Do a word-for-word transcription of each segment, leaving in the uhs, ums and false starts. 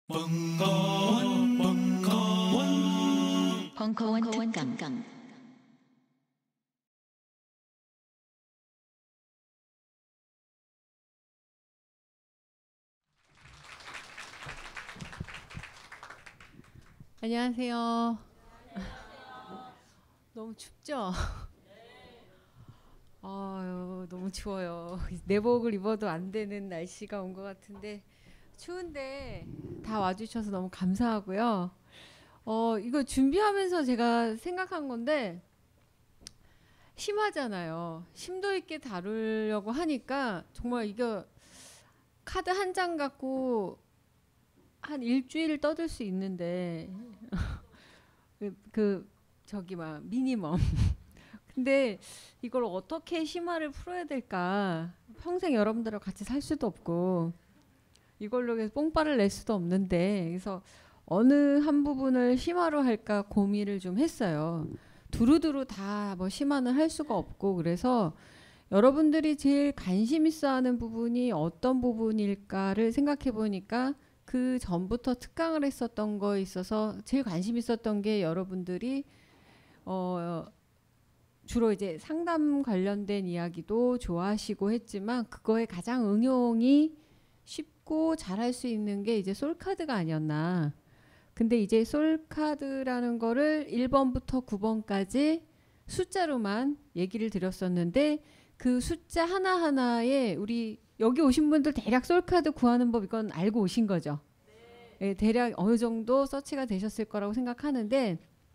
벙커원, 벙커원, 벙커원 특강. 안녕하세요. 너무 춥죠? 아유, 너무 추워요. 내복을 입어도 안 되는 날씨가 온 것 같은데 추운데 다 와주셔서 너무 감사하고요. 어, 이거 준비하면서 제가 생각한 건데 심하잖아요. 심도 있게 다루려고 하니까 정말 이거 카드 한 장 갖고 한 일주일 떠들 수 있는데 그, 그 저기 막 미니멈 근데 이걸 어떻게 심화를 풀어야 될까. 평생 여러분들하고 같이 살 수도 없고 이걸로 계속 뽕빠를 낼 수도 없는데 그래서 어느 한 부분을 심화로 할까 고민을 좀 했어요. 두루두루 다 뭐 심화는 할 수가 없고 그래서 여러분들이 제일 관심 있어 하는 부분이 어떤 부분일까를 생각해 보니까 그 전부터 특강을 했었던 거에 있어서 제일 관심 있었던 게 여러분들이 어 주로 이제 상담 관련된 이야기도 좋아하시고 했지만 그거에 가장 응용이 쉽고 잘할 수 있는 게 이제 솔카드가 아니었나. 근데 이제 솔카드라는 거를 일 번부터 구 번까지 숫자로만 얘기를 드렸었는데 그 숫자 하나하나에 우리 여기 오신 분들 대략 솔카드 구하는 법 이건 알고 오신 거죠? 네. 예, 대략 어느 정도 서치가 되셨을 거라고 생각하는데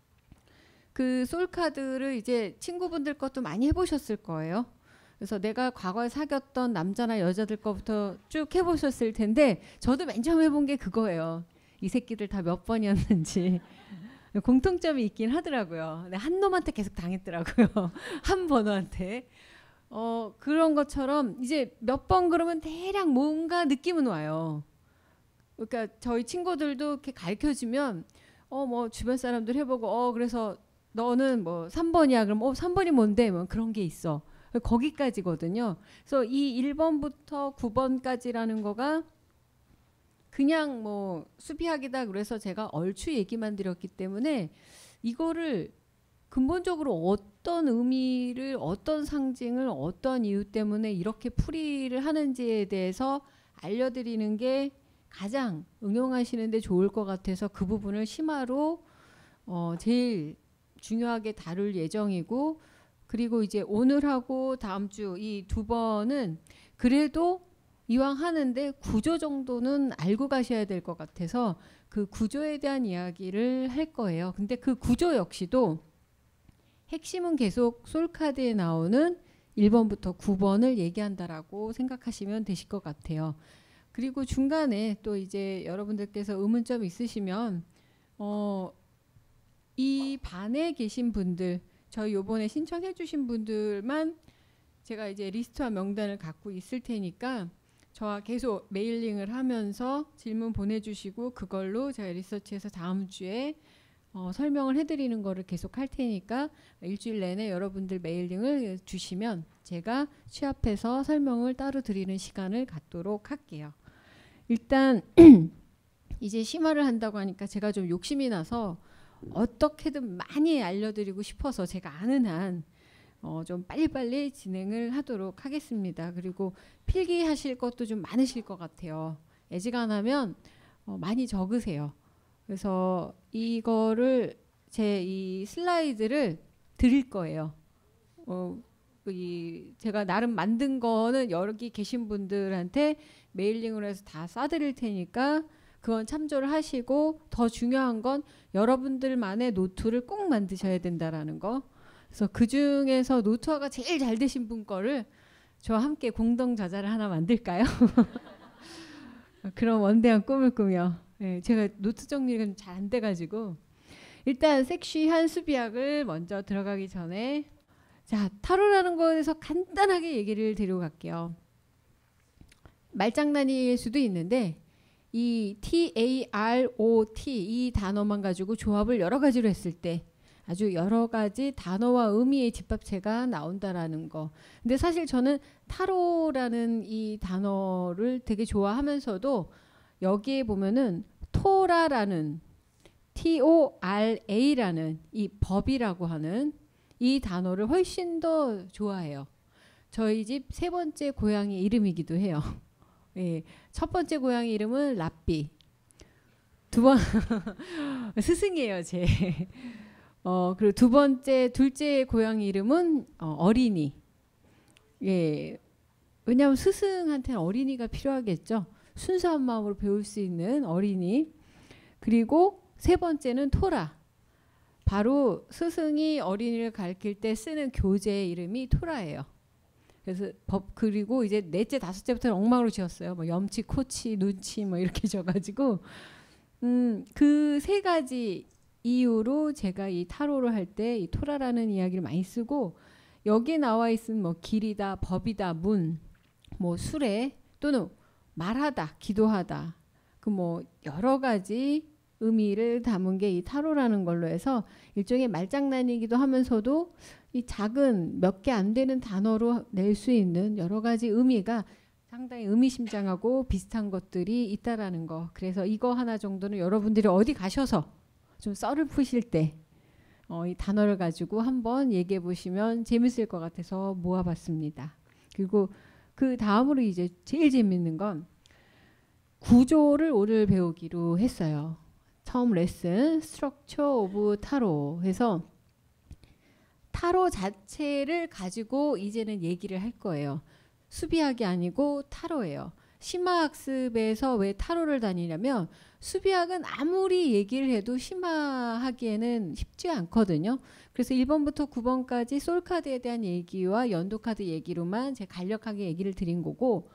그 솔카드를 이제 친구분들 것도 많이 해보셨을 거예요. 그래서 내가 과거에 사귀었던 남자나 여자들 거부터 쭉 해보셨을 텐데 저도 맨 처음 해본 게 그거예요. 이 새끼들 다 몇 번이었는지 공통점이 있긴 하더라고요. 근데 한 놈한테 계속 당했더라고요. 한 번호한테. 어, 그런 것처럼 이제 몇 번 그러면 대략 뭔가 느낌은 와요. 그러니까 저희 친구들도 이렇게 가르쳐주면 어, 뭐 주변 사람들 해보고 어, 그래서 너는 뭐 삼 번이야. 그럼 어, 삼 번이 뭔데? 뭐 그런 게 있어. 거기까지거든요. 그래서 이 일 번부터 구 번까지라는 거가 그냥 뭐 수비학이다 그래서 제가 얼추 얘기만 드렸기 때문에 이거를 근본적으로 어떤 의미를 어떤 상징을 어떤 이유 때문에 이렇게 풀이를 하는지에 대해서 알려드리는 게 가장 응용하시는 데 좋을 것 같아서 그 부분을 심화로 어 제일 중요하게 다룰 예정이고 그리고 이제 오늘하고 다음 주 이 두 번은 그래도 이왕 하는데 구조 정도는 알고 가셔야 될 것 같아서 그 구조에 대한 이야기를 할 거예요. 근데 그 구조 역시도 핵심은 계속 솔카드에 나오는 일 번부터 구 번을 얘기한다라고 생각하시면 되실 것 같아요. 그리고 중간에 또 이제 여러분들께서 의문점 있으시면 어, 이 반에 계신 분들 저희 요번에 신청해 주신 분들만 제가 이제 리스트와 명단을 갖고 있을 테니까 저와 계속 메일링을 하면서 질문 보내주시고 그걸로 제가 리서치해서 다음 주에 어, 설명을 해드리는 거를 계속 할 테니까 일주일 내내 여러분들 메일링을 주시면 제가 취합해서 설명을 따로 드리는 시간을 갖도록 할게요. 일단 이제 심화를 한다고 하니까 제가 좀 욕심이 나서 어떻게든 많이 알려드리고 싶어서 제가 아는 한 어, 좀 빨리빨리 진행을 하도록 하겠습니다. 그리고 필기하실 것도 좀 많으실 것 같아요. 애지간하면 어, 많이 적으세요. 그래서 이거를 제 이 슬라이드를 드릴 거예요. 어, 이 제가 나름 만든 거는 여기 계신 분들한테 메일링으로 해서 다 쏴드릴 테니까 그건 참조를 하시고 더 중요한 건 여러분들만의 노트를 꼭 만드셔야 된다라는 거. 그래서 그 중에서 노트화가 제일 잘 되신 분 거를 저와 함께 공동 저자를 하나 만들까요? 그런 원대한 꿈을 꾸며 네, 제가 노트 정리가 잘 안 돼가지고 일단 섹시한 수비학을 먼저 들어가기 전에 자 타로라는 거에 대해서 간단하게 얘기를 드리고 갈게요. 말장난일 수도 있는데 이 티 에이 알 오 티 이 단어만 가지고 조합을 여러 가지로 했을 때 아주 여러 가지 단어와 의미의 집합체가 나온다라는 거. 근데 사실 저는 타로라는 이 단어를 되게 좋아하면서도 여기에 보면은 토 토라라는 티 오 알 에이라는 이 법이라고 하는 이 단어를 훨씬 더 좋아해요. 저희 집 세 번째 고양이 이름이기도 해요. 예, 첫 번째 고양이 이름은 라삐. 두 번 스승이에요, 제. 어, 그리고 두 번째 둘째 고양이 이름은 어, 어린이. 예. 왜냐하면 스승한테는 어린이가 필요하겠죠. 순수한 마음으로 배울 수 있는 어린이. 그리고 세 번째는 토라. 바로 스승이 어린이를 가르칠 때 쓰는 교재 이름이 토라예요. 그래서 법 그리고 이제 넷째 다섯째부터는 엉망으로 지었어요. 뭐 염치, 코치, 눈치 뭐 이렇게 져가지고 음, 그 세 가지 이유로 제가 이 타로를 할 때 이 토라라는 이야기를 많이 쓰고 여기에 나와 있는 뭐 길이다, 법이다, 문, 뭐 수레 또는 말하다, 기도하다 그 뭐 여러 가지 의미를 담은 게 이 타로라는 걸로 해서 일종의 말장난이기도 하면서도 이 작은 몇 개 안 되는 단어로 낼 수 있는 여러 가지 의미가 상당히 의미심장하고 비슷한 것들이 있다라는 거. 그래서 이거 하나 정도는 여러분들이 어디 가셔서 좀 썰을 푸실 때 어, 이 단어를 가지고 한번 얘기해 보시면 재밌을 것 같아서 모아봤습니다. 그리고 그 다음으로 이제 제일 재밌는 건 구조를 오늘 배우기로 했어요. 처음 레슨 스트럭처 오브 타로 해서 타로 자체를 가지고 이제는 얘기를 할 거예요. 수비학이 아니고 타로예요. 심화학습에서 왜 타로를 다니냐면 수비학은 아무리 얘기를 해도 심화하기에는 쉽지 않거든요. 그래서 일 번부터 구 번까지 솔카드에 대한 얘기와 연도카드 얘기로만 제가 간략하게 얘기를 드린 거고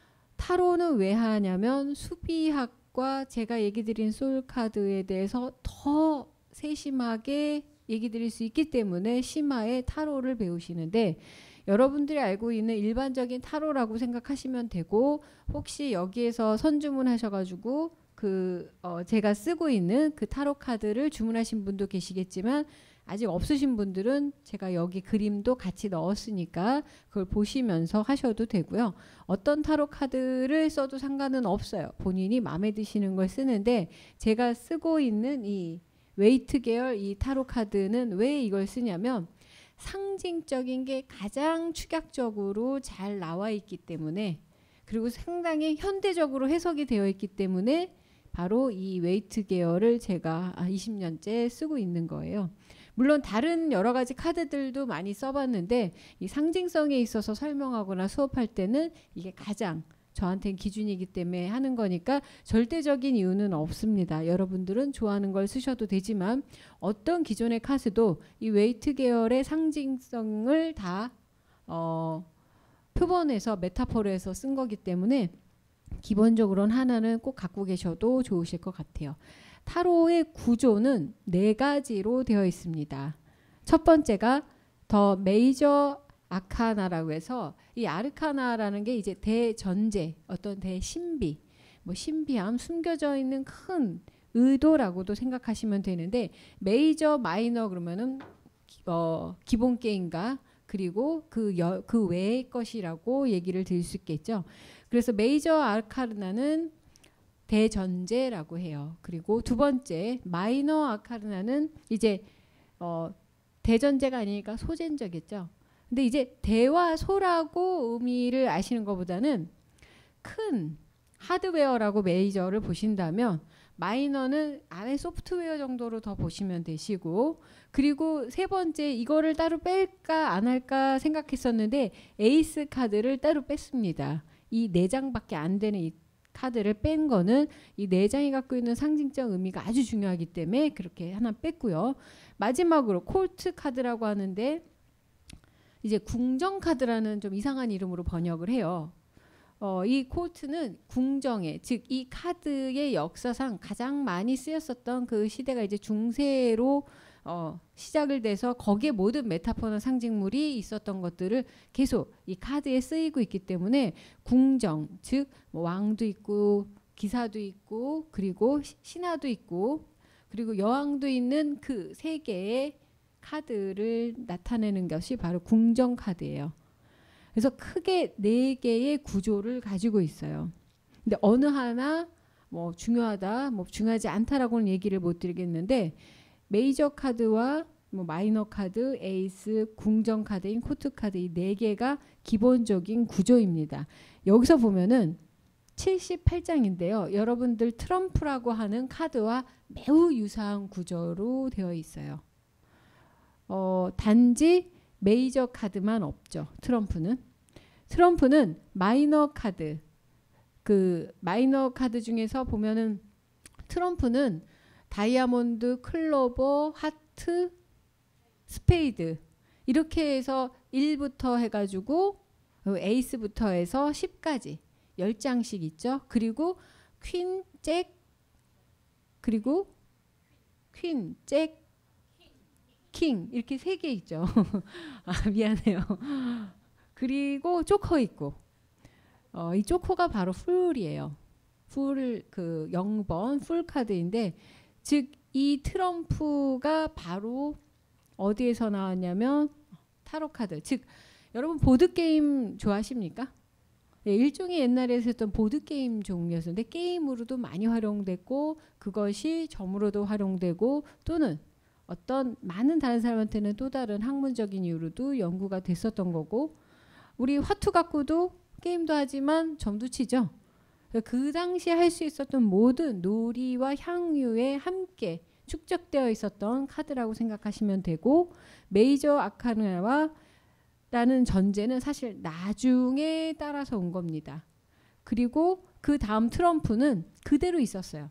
타로는 왜 하냐면 수비학과 제가 얘기 드린 솔카드에 대해서 더 세심하게 얘기 드릴 수 있기 때문에 심화의 타로를 배우시는데 여러분들이 알고 있는 일반적인 타로라고 생각하시면 되고 혹시 여기에서 선주문 하셔가지고 그 어 제가 쓰고 있는 그 타로 카드를 주문하신 분도 계시겠지만 아직 없으신 분들은 제가 여기 그림도 같이 넣었으니까 그걸 보시면서 하셔도 되고요. 어떤 타로 카드를 써도 상관은 없어요. 본인이 마음에 드시는 걸 쓰는데 제가 쓰고 있는 이 웨이트 계열 이 타로 카드는 왜 이걸 쓰냐면 상징적인 게 가장 축약적으로 잘 나와 있기 때문에 그리고 상당히 현대적으로 해석이 되어 있기 때문에 바로 이 웨이트 계열을 제가 이십 년째 쓰고 있는 거예요. 물론 다른 여러 가지 카드들도 많이 써봤는데 이 상징성에 있어서 설명하거나 수업할 때는 이게 가장 저한테는 기준이기 때문에 하는 거니까 절대적인 이유는 없습니다. 여러분들은 좋아하는 걸 쓰셔도 되지만 어떤 기존의 카드도 이 웨이트 계열의 상징성을 다 어, 표본해서 메타포로해서 쓴 거기 때문에 기본적으로는 하나는 꼭 갖고 계셔도 좋으실 것 같아요. 타로의 구조는 네 가지로 되어 있습니다. 첫 번째가 더 메이저 아카나라고 해서 이 아르카나라는 게 이제 대전제, 어떤 대신비, 뭐 신비함, 숨겨져 있는 큰 의도라고도 생각하시면 되는데 메이저, 마이너 그러면은 어, 기본 게임과 그리고 그, 여, 그 외의 것이라고 얘기를 드릴 수 있겠죠. 그래서 메이저 아르카나는 대전제라고 해요. 그리고 두 번째 마이너 아카르나는 이제 어, 대전제가 아니니까 소전제겠죠. 근데 이제 대와 소라고 의미를 아시는 것보다는 큰 하드웨어라고 메이저를 보신다면 마이너는 안에 소프트웨어 정도로 더 보시면 되시고 그리고 세 번째 이거를 따로 뺄까 안 할까 생각했었는데 에이스 카드를 따로 뺐습니다. 이 네 장밖에 안 되는 이 카드를 뺀 거는 이 네 장이 갖고 있는 상징적 의미가 아주 중요하기 때문에 그렇게 하나 뺐고요. 마지막으로 콜트 카드라고 하는데 이제 궁정 카드라는 좀 이상한 이름으로 번역을 해요. 어, 이 콜트는 궁정의 즉 이 카드의 역사상 가장 많이 쓰였었던 그 시대가 이제 중세로 어, 시작을 돼서 거기에 모든 메타포나 상징물이 있었던 것들을 계속 이 카드에 쓰이고 있기 때문에 궁정 즉 뭐 왕도 있고 기사도 있고 그리고 신하도 있고 그리고 여왕도 있는 그 세 개의 카드를 나타내는 것이 바로 궁정 카드예요. 그래서 크게 네 개의 구조를 가지고 있어요. 근데 어느 하나 뭐 중요하다, 뭐 중요하지 않다라고는 얘기를 못 드리겠는데 메이저 카드와 뭐 마이너 카드, 에이스, 궁정 카드인 코트 카드 이 네 개가 기본적인 구조입니다. 여기서 보면은 칠십팔 장인데요. 여러분들 트럼프라고 하는 카드와 매우 유사한 구조로 되어 있어요. 어, 단지 메이저 카드만 없죠. 트럼프는. 트럼프는 마이너 카드, 그 마이너 카드 중에서 보면은 트럼프는 다이아몬드, 클로버, 하트, 스페이드 이렇게 해서 일부터 해가지고 에이스부터 해서 십까지 열 장씩 있죠. 그리고 퀸, 잭, 그리고 퀸, 잭, 킹 이렇게 세 개 있죠. 아, 미안해요. 그리고 조커 있고 어, 이 조커가 바로 풀이에요. 풀 그 영 번 풀 카드인데 즉 이 트럼프가 바로 어디에서 나왔냐면 타로 카드. 즉 여러분 보드 게임 좋아하십니까? 네, 일종의 옛날에 했던 보드 게임 종류였는데 게임으로도 많이 활용됐고 그것이 점으로도 활용되고 또는 어떤 많은 다른 사람한테는 또 다른 학문적인 이유로도 연구가 됐었던 거고 우리 화투 갖고도 게임도 하지만 점도 치죠. 그 당시에 할 수 있었던 모든 놀이와 향유에 함께 축적되어 있었던 카드라고 생각하시면 되고 메이저 아카나와 라는 전제는 사실 나중에 따라서 온 겁니다. 그리고 그 다음 트럼프는 그대로 있었어요.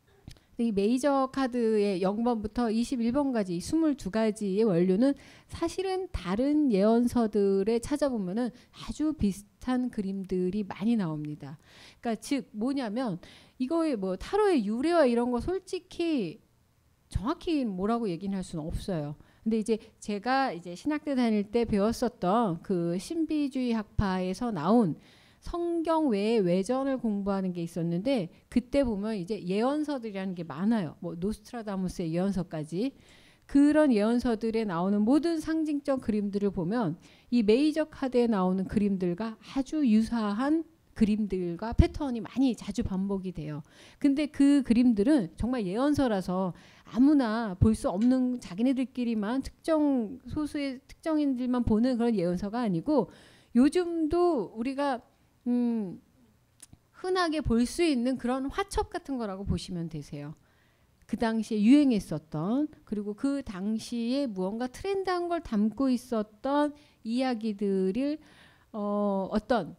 이 메이저 카드의 영 번부터 이십일 번까지 이십이 가지의 원료는 사실은 다른 예언서들에 찾아보면은 아주 비슷한 그림들이 많이 나옵니다. 그러니까 즉 뭐냐면 이거의 뭐 타로의 유래와 이런 거 솔직히 정확히 뭐라고 얘기는 할 수는 없어요. 근데 이제 제가 이제 신학대 다닐 때 배웠었던 그 신비주의 학파에서 나온 성경 외에 외전을 공부하는 게 있었는데 그때 보면 이제 예언서들이라는 게 많아요. 뭐 노스트라다무스의 예언서까지 그런 예언서들에 나오는 모든 상징적 그림들을 보면 이 메이저 카드에 나오는 그림들과 아주 유사한 그림들과 패턴이 많이 자주 반복이 돼요. 근데 그 그림들은 정말 예언서라서 아무나 볼 수 없는 자기네들끼리만 특정 소수의 특정인들만 보는 그런 예언서가 아니고 요즘도 우리가 음, 흔하게 볼 수 있는 그런 화첩 같은 거라고 보시면 되세요. 그 당시에 유행했었던 그리고 그 당시에 무언가 트렌드한 걸 담고 있었던 이야기들을 어, 어떤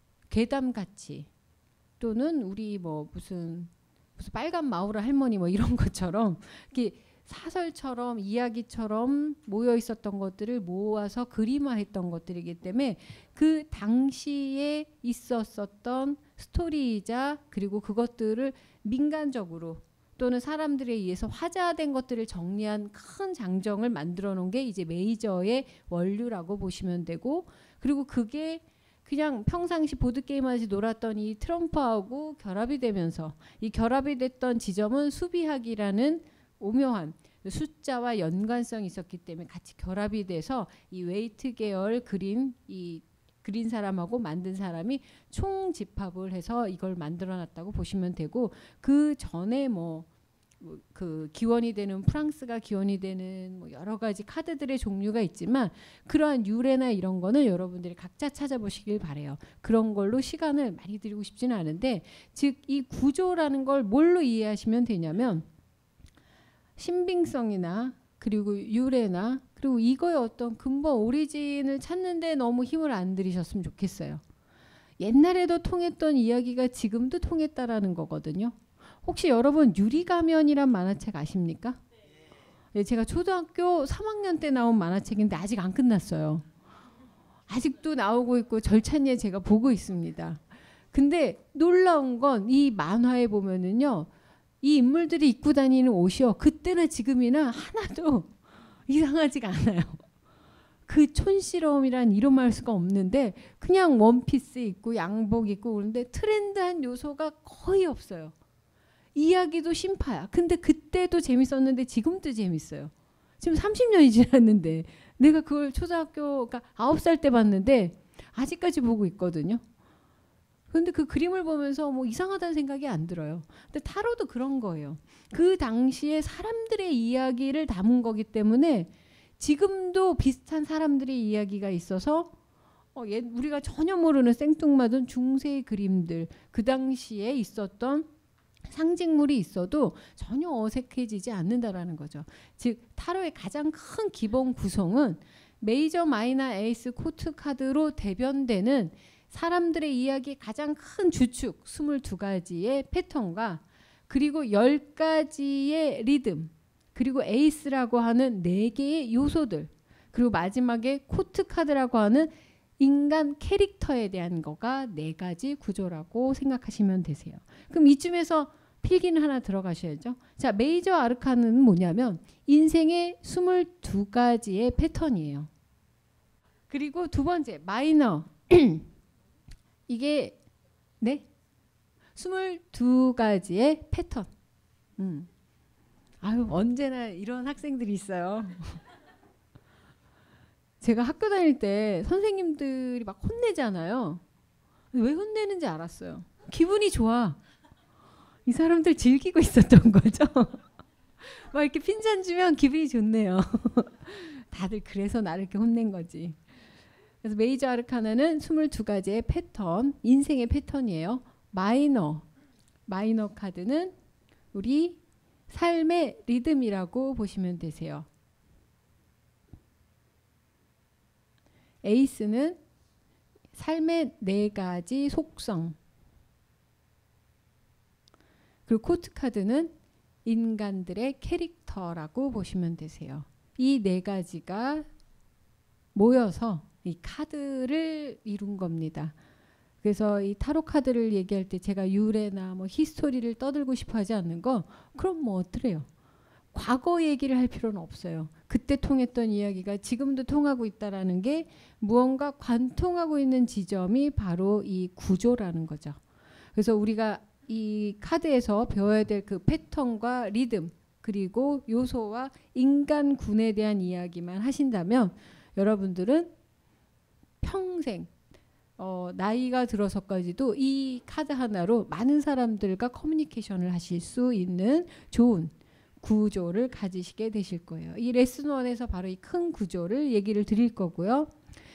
괴담같이 또는 우리 뭐 무슨 무슨 빨간 마우라 할머니 뭐 이런 것처럼 이렇게 사설처럼 이야기처럼 모여 있었던 것들을 모아서 그림화했던 것들이기 때문에 그 당시에 있었었던 스토리이자 그리고 그것들을 민간적으로 또는 사람들에 의해서 화자된 것들을 정리한 큰 장정을 만들어 놓은 게 이제 메이저의 원류라고 보시면 되고 그리고 그게 그냥 평상시 보드게임 하듯이 놀았던 이 트럼프하고 결합이 되면서 이 결합이 됐던 지점은 수비학이라는 오묘한 숫자와 연관성이 있었기 때문에 같이 결합이 돼서 이 웨이트 계열 그린 이 그린 사람하고 만든 사람이 총집합을 해서 이걸 만들어 놨다고 보시면 되고 그 전에 뭐 그 기원이 되는 프랑스가 기원이 되는 뭐 여러 가지 카드들의 종류가 있지만 그러한 유래나 이런 거는 여러분들이 각자 찾아보시길 바래요. 그런 걸로 시간을 많이 드리고 싶지는 않은데 즉 이 구조라는 걸 뭘로 이해하시면 되냐면 신빙성이나 그리고 유래나 그리고 이거의 어떤 근본 오리진을 찾는데 너무 힘을 안 들이셨으면 좋겠어요. 옛날에도 통했던 이야기가 지금도 통했다라는 거거든요. 혹시 여러분 유리가면이란 만화책 아십니까? 네, 제가 초등학교 삼 학년 때 나온 만화책인데 아직 안 끝났어요. 아직도 나오고 있고 절찬리에 제가 보고 있습니다. 근데 놀라운 건 이 만화에 보면은요. 이 인물들이 입고 다니는 옷이요. 그때나 지금이나 하나도 이상하지가 않아요. 그 촌스러움이란 이름할 수가 없는데 그냥 원피스 입고 양복 입고 그런데 트렌드한 요소가 거의 없어요. 이야기도 신파야. 근데 그때도 재밌었는데 지금도 재밌어요. 지금 삼십 년이 지났는데 내가 그걸 초등학교 그러니까 아홉 살 때 봤는데 아직까지 보고 있거든요. 근데 그 그림을 보면서 뭐 이상하다는 생각이 안 들어요. 근데 타로도 그런 거예요. 그 당시에 사람들의 이야기를 담은 거기 때문에 지금도 비슷한 사람들의 이야기가 있어서 어, 옛, 우리가 전혀 모르는 생뚱맞은 중세 그림들, 그 당시에 있었던 상징물이 있어도 전혀 어색해지지 않는다라는 거죠. 즉 타로의 가장 큰 기본 구성은 메이저, 마이너, 에이스, 코트 카드로 대변되는 사람들의 이야기의 가장 큰 주축 스물두 가지의 패턴과 그리고 열 가지의 리듬, 그리고 에이스라고 하는 네 개의 요소들, 그리고 마지막에 코트 카드라고 하는 인간 캐릭터에 대한 거가 네 가지 구조라고 생각하시면 되세요. 그럼 이쯤에서 필기는 하나 들어가셔야죠. 자, 메이저 아르카는 뭐냐면 인생의 스물두 가지의 패턴이에요. 그리고 두 번째 마이너 이게 네? 스물두 가지의 패턴. 음. 아유, 언제나 이런 학생들이 있어요. 제가 학교 다닐 때 선생님들이 막 혼내잖아요. 왜 혼내는지 알았어요. 기분이 좋아. 이 사람들 즐기고 있었던 거죠. 막 이렇게 핀잔 주면 기분이 좋네요. 다들 그래서 나를 이렇게 혼낸 거지. 그래서 메이저 아르카나는 스물두 가지의 패턴, 인생의 패턴이에요. 마이너, 마이너 카드는 우리 삶의 리듬이라고 보시면 되세요. 에이스는 삶의 네 가지 속성, 그리고 코트 카드는 인간들의 캐릭터라고 보시면 되세요. 이 네 가지가 모여서 이 카드를 이룬 겁니다. 그래서 이 타로 카드를 얘기할 때 제가 유래나 뭐 히스토리를 떠들고 싶어 하지 않는 거, 그럼 뭐 어때요? 과거 얘기를 할 필요는 없어요. 그때 통했던 이야기가 지금도 통하고 있다라는 게 무언가 관통하고 있는 지점이 바로 이 구조라는 거죠. 그래서 우리가 이 카드에서 배워야 될 그 패턴과 리듬, 그리고 요소와 인간군에 대한 이야기만 하신다면 여러분들은 평생 어, 나이가 들어서까지도 이 카드 하나로 많은 사람들과 커뮤니케이션을 하실 수 있는 좋은 구조를 가지시게 되실 거예요. 이 레슨 원에서 바로 이 큰 구조를 얘기를 드릴 거고요.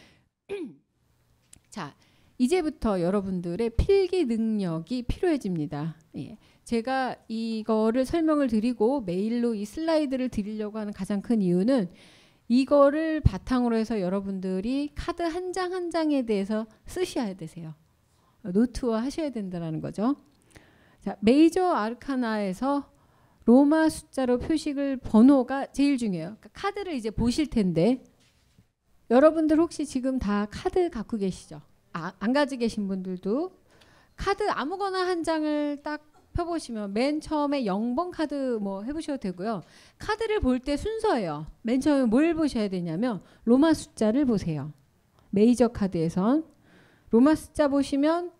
자, 이제부터 여러분들의 필기 능력이 필요해집니다. 예. 제가 이거를 설명을 드리고 메일로 이 슬라이드를 드리려고 하는 가장 큰 이유는 이거를 바탕으로 해서 여러분들이 카드 한 장 한 장에 대해서 쓰셔야 되세요. 노트화 하셔야 된다는 거죠. 자, 메이저 아르카나에서 로마 숫자로 표식을 번호가 제일 중요해요. 그러니까 카드를 이제 보실 텐데 여러분들 혹시 지금 다 카드 갖고 계시죠? 아, 안 가지고 계신 분들도 카드 아무거나 한 장을 딱 펴보시면 맨 처음에 영 번 카드 뭐 해보셔도 되고요. 카드를 볼 때 순서예요. 맨 처음에 뭘 보셔야 되냐면 로마 숫자를 보세요. 메이저 카드에선 로마 숫자 보시면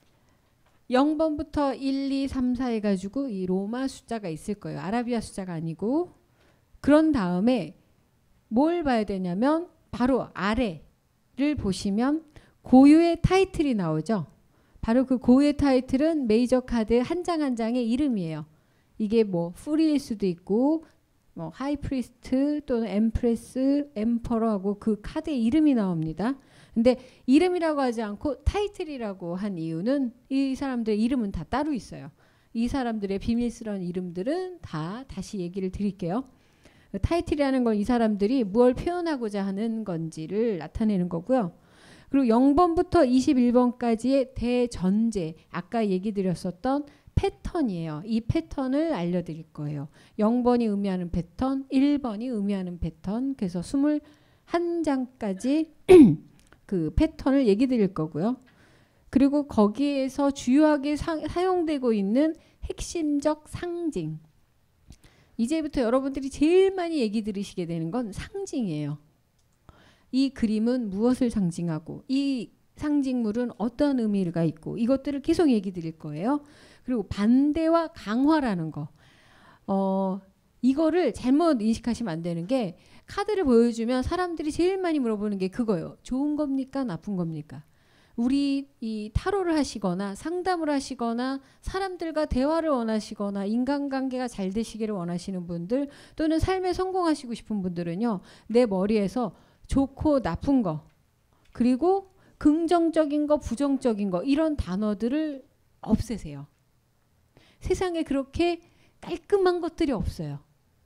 영 번부터 일, 이, 삼, 사 해가지고 이 로마 숫자가 있을 거예요. 아라비아 숫자가 아니고. 그런 다음에 뭘 봐야 되냐면 바로 아래를 보시면 고유의 타이틀이 나오죠. 바로 그 고유의 타이틀은 메이저 카드 한 장 한 장의 이름이에요. 이게 뭐 프리일 수도 있고 뭐 하이프리스트 또는 엠프레스, 엠퍼러하고 그 카드의 이름이 나옵니다. 근데 이름이라고 하지 않고 타이틀이라고 한 이유는 이 사람들의 이름은 다 따로 있어요. 이 사람들의 비밀스러운 이름들은 다 다시 얘기를 드릴게요. 타이틀이라는 건 이 사람들이 무엇을 표현하고자 하는 건지를 나타내는 거고요. 그리고 영 번부터 이십일 번까지의 대전제, 아까 얘기 드렸었던 패턴이에요. 이 패턴을 알려드릴 거예요. 영 번이 의미하는 패턴, 일 번이 의미하는 패턴, 그래서 이십일 장까지 그 패턴을 얘기 드릴 거고요. 그리고 거기에서 주요하게 사, 사용되고 있는 핵심적 상징. 이제부터 여러분들이 제일 많이 얘기 들으시게 되는 건 상징이에요. 이 그림은 무엇을 상징하고 이 상징물은 어떤 의미가 있고 이것들을 계속 얘기 드릴 거예요. 그리고 반대와 강화라는 거. 어, 이거를 잘못 인식하시면 안 되는 게 카드를 보여주면 사람들이 제일 많이 물어보는 게 그거예요. 좋은 겁니까? 나쁜 겁니까? 우리 이 타로를 하시거나 상담을 하시거나 사람들과 대화를 원하시거나 인간관계가 잘 되시기를 원하시는 분들 또는 삶에 성공하시고 싶은 분들은요. 내 머리에서 좋고 나쁜 거 그리고 긍정적인 거 부정적인 거 이런 단어들을 없애세요. 세상에 그렇게 깔끔한 것들이 없어요.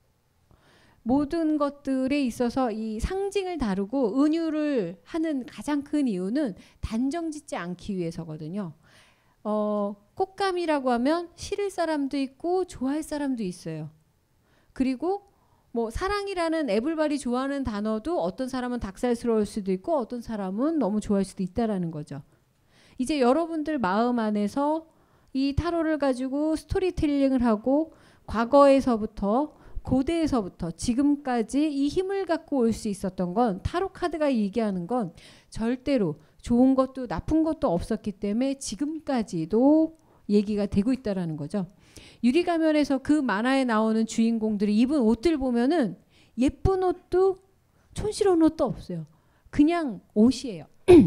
모든 것들에 있어서 이 상징을 다루고 은유를 하는 가장 큰 이유는 단정짓지 않기 위해서거든요. 어, 꽃감이라고 하면 싫을 사람도 있고 좋아할 사람도 있어요. 그리고 뭐 사랑이라는 에블바리 좋아하는 단어도 어떤 사람은 닭살스러울 수도 있고 어떤 사람은 너무 좋아할 수도 있다라는 거죠. 이제 여러분들 마음 안에서 이 타로를 가지고 스토리텔링을 하고 과거에서부터 고대에서부터 지금까지 이 힘을 갖고 올 수 있었던 건 타로 카드가 얘기하는 건 절대로 좋은 것도 나쁜 것도 없었기 때문에 지금까지도 얘기가 되고 있다라는 거죠. 유리가면에서 그 만화에 나오는 주인공들이 입은 옷들 보면은 예쁜 옷도 촌스러운 옷도 없어요. 그냥 옷이에요.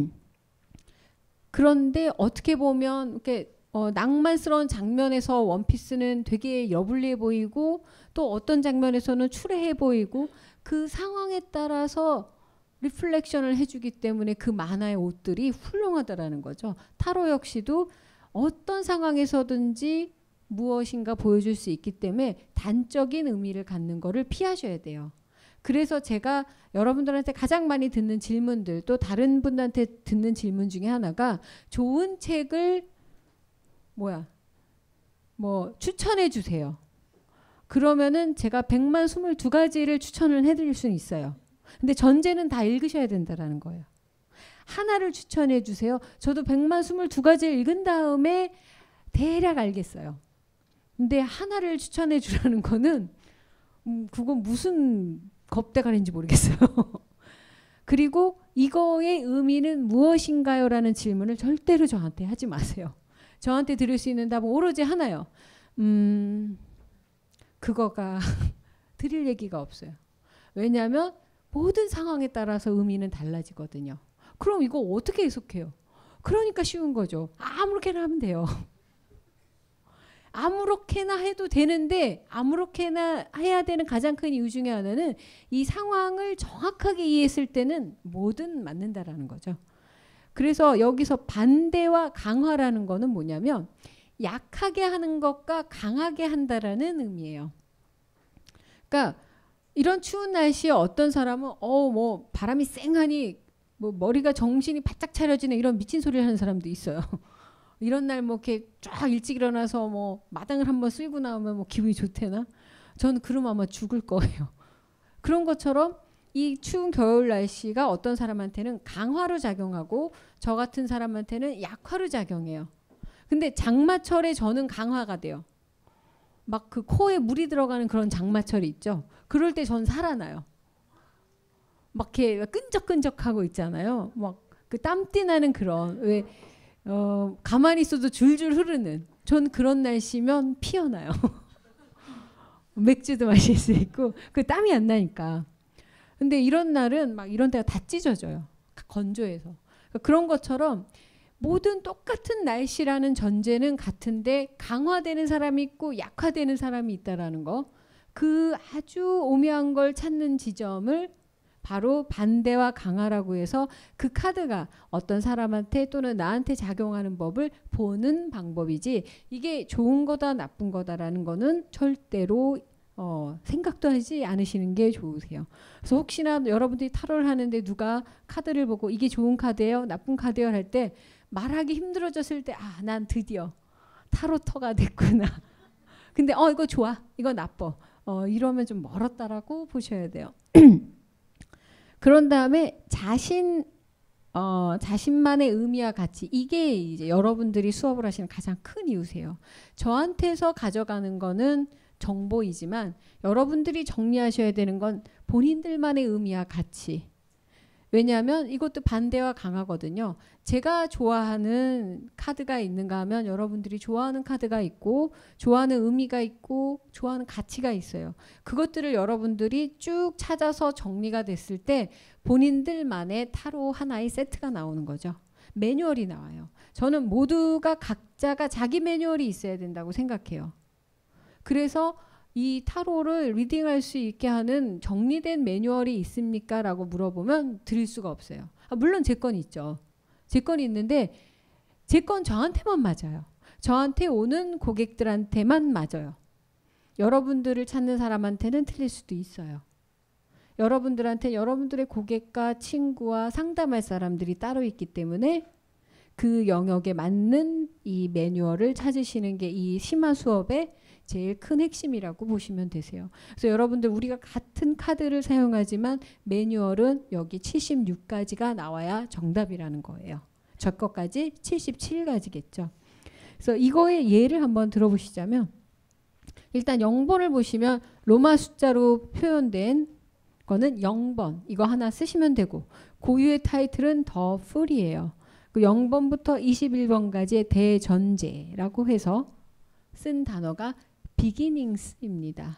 그런데 어떻게 보면 이렇게 어, 낭만스러운 장면에서 원피스는 되게 여불리해 보이고 또 어떤 장면에서는 추레해 보이고 그 상황에 따라서 리플렉션을 해주기 때문에 그 만화의 옷들이 훌륭하다라는 거죠. 타로 역시도 어떤 상황에서든지 무엇인가 보여줄 수 있기 때문에 단적인 의미를 갖는 거를 피하셔야 돼요. 그래서 제가 여러분들한테 가장 많이 듣는 질문들 또 다른 분한테 듣는 질문 중에 하나가 좋은 책을 뭐야 뭐 추천해 주세요. 그러면은 제가 백만 스물두 가지를 추천을 해드릴 수는 있어요. 근데 전제는 다 읽으셔야 된다라는 거예요. 하나를 추천해 주세요. 저도 백만 스물두 가지를 읽은 다음에 대략 알겠어요. 근데 하나를 추천해 주라는 거는 음, 그건 무슨 겁대가리인지 모르겠어요. 그리고 이거의 의미는 무엇인가요? 라는 질문을 절대로 저한테 하지 마세요. 저한테 들을 수 있는 답은 오로지 하나요. 음, 그거가 드릴 얘기가 없어요. 왜냐하면 모든 상황에 따라서 의미는 달라지거든요. 그럼 이거 어떻게 해석해요? 그러니까 쉬운 거죠. 아무렇게나 하면 돼요. 아무렇게나 해도 되는데 아무렇게나 해야 되는 가장 큰 이유 중에 하나는 이 상황을 정확하게 이해했을 때는 뭐든 맞는다라는 거죠. 그래서 여기서 반대와 강화라는 거는 뭐냐면 약하게 하는 것과 강하게 한다라는 의미예요. 그러니까 이런 추운 날씨에 어떤 사람은 어 뭐 바람이 쌩하니 뭐 머리가 정신이 바짝 차려지는 이런 미친 소리를 하는 사람도 있어요. 이런 날 뭐 이렇게 쫙 일찍 일어나서 뭐 마당을 한번 쓸고 나오면 뭐 기분이 좋대나? 저는 그러면 아마 죽을 거예요. 그런 것처럼 이 추운 겨울 날씨가 어떤 사람한테는 강화로 작용하고 저 같은 사람한테는 약화로 작용해요. 근데 장마철에 저는 강화가 돼요. 막 그 코에 물이 들어가는 그런 장마철이 있죠. 그럴 때 전 살아나요. 막 이렇게 끈적끈적하고 있잖아요. 막 그 땀띠 나는 그런 왜 어, 가만히 있어도 줄줄 흐르는 전 그런 날씨면 피어나요. 맥주도 마실 수 있고 그 땀이 안 나니까. 근데 이런 날은 막 이런 데가 다 찢어져요. 건조해서. 그러니까 그런 것처럼 모든 똑같은 날씨라는 전제는 같은데 강화되는 사람이 있고 약화되는 사람이 있다라는 거. 그 아주 오묘한 걸 찾는 지점을 바로 반대와 강화라고 해서 그 카드가 어떤 사람한테 또는 나한테 작용하는 법을 보는 방법이지 이게 좋은 거다 나쁜 거다라는 거는 절대로 어, 생각도 하지 않으시는 게 좋으세요. 그래서 혹시나 여러분들이 타로를 하는데 누가 카드를 보고 이게 좋은 카드예요? 나쁜 카드예요? 할 때 말하기 힘들어졌을 때 아, 난 드디어 타로터가 됐구나. 근데 어 이거 좋아. 이거 나빠. 어, 이러면 좀 멀었다라고 보셔야 돼요. 그런 다음에 자신 어, 자신만의 의미와 가치 이게 이제 여러분들이 수업을 하시는 가장 큰 이유세요. 저한테서 가져가는 거는 정보이지만 여러분들이 정리하셔야 되는 건 본인들만의 의미와 가치. 왜냐하면 이것도 반대와 강하거든요. 제가 좋아하는 카드가 있는가 하면 여러분들이 좋아하는 카드가 있고 좋아하는 의미가 있고 좋아하는 가치가 있어요. 그것들을 여러분들이 쭉 찾아서 정리가 됐을 때 본인들만의 타로 하나의 세트가 나오는 거죠. 매뉴얼이 나와요. 저는 모두가 각자가 자기 매뉴얼이 있어야 된다고 생각해요. 그래서 이 타로를 리딩할 수 있게 하는 정리된 매뉴얼이 있습니까? 라고 물어보면 드릴 수가 없어요. 아, 물론 제 건 있죠. 제 건 있는데 제 건 저한테만 맞아요. 저한테 오는 고객들한테만 맞아요. 여러분들을 찾는 사람한테는 틀릴 수도 있어요. 여러분들한테 여러분들의 고객과 친구와 상담할 사람들이 따로 있기 때문에 그 영역에 맞는 이 매뉴얼을 찾으시는 게 이 심화 수업의 제일 큰 핵심이라고 보시면 되세요. 그래서 여러분들 우리가 같은 카드를 사용하지만 매뉴얼은 여기 칠십육 가지가 나와야 정답이라는 거예요. 저 것까지 칠십칠 가지겠죠. 그래서 이거의 예를 한번 들어보시자면 일단 영 번을 보시면 로마 숫자로 표현된 거는 영 번 이거 하나 쓰시면 되고 고유의 타이틀은 더 풀이에요. 그 영 번부터 이십일 번까지의 대전제라고 해서 쓴 단어가 beginnings입니다.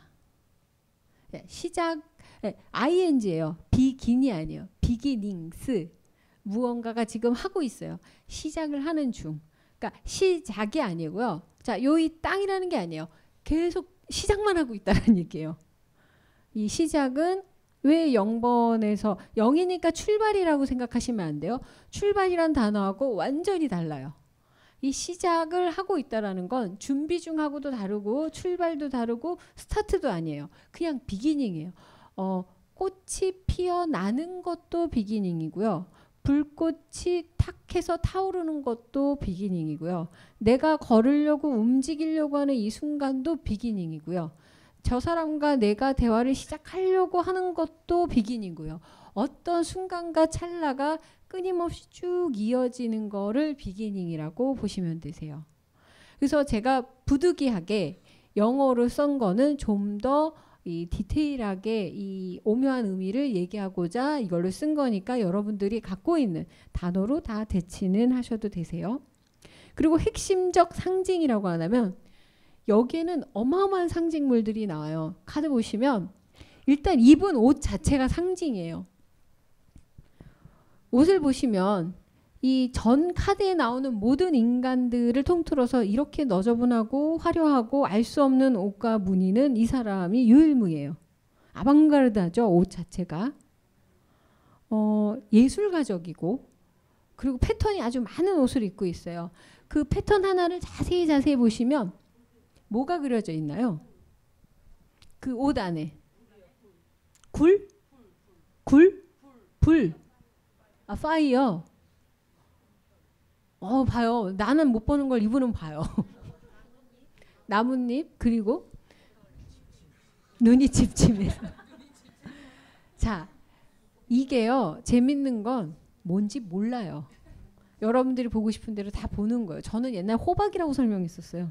시작, 아이엔지예요. begin이 아니에요. beginnings. 무언가가 지금 하고 있어요. 시작을 하는 중. 그러니까 시작이 아니고요. 자, 요이 땅이라는 게 아니에요. 계속 시작만 하고 있다는 얘기예요. 이 시작은 왜 영 번에서 영이니까 출발이라고 생각하시면 안 돼요. 출발이란 단어하고 완전히 달라요. 이 시작을 하고 있다라는 건 준비 중하고도 다르고 출발도 다르고 스타트도 아니에요. 그냥 비기닝이에요. 어, 꽃이 피어나는 것도 비기닝이고요. 불꽃이 탁 해서 타오르는 것도 비기닝이고요. 내가 걸으려고 움직이려고 하는 이 순간도 비기닝이고요. 저 사람과 내가 대화를 시작하려고 하는 것도 비기닝이고요. 어떤 순간과 찰나가 끊임없이 쭉 이어지는 거를 비기닝이라고 보시면 되세요. 그래서 제가 부득이하게 영어로 쓴 거는 좀 더 이 디테일하게 이 오묘한 의미를 얘기하고자 이걸로 쓴 거니까 여러분들이 갖고 있는 단어로 다 대치는 하셔도 되세요. 그리고 핵심적 상징이라고 하면 여기에는 어마어마한 상징물들이 나와요. 카드 보시면 일단 입은 옷 자체가 상징이에요. 옷을 보시면 이 전 카드에 나오는 모든 인간들을 통틀어서 이렇게 너저분하고 화려하고 알 수 없는 옷과 무늬는 이 사람이 유일무이해요. 아방가르드하죠. 옷 자체가. 어, 예술가적이고 그리고 패턴이 아주 많은 옷을 입고 있어요. 그 패턴 하나를 자세히 자세히 보시면 뭐가 그려져 있나요? 그 옷 안에. 굴? 굴? 불. 아, 파이어. 어, 봐요. 나는 못 보는 걸 이분은 봐요. 나뭇잎 그리고 눈이 침침해서. 자, 이게요. 재밌는 건 뭔지 몰라요. 여러분들이 보고 싶은 대로 다 보는 거예요. 저는 옛날 호박이라고 설명했었어요.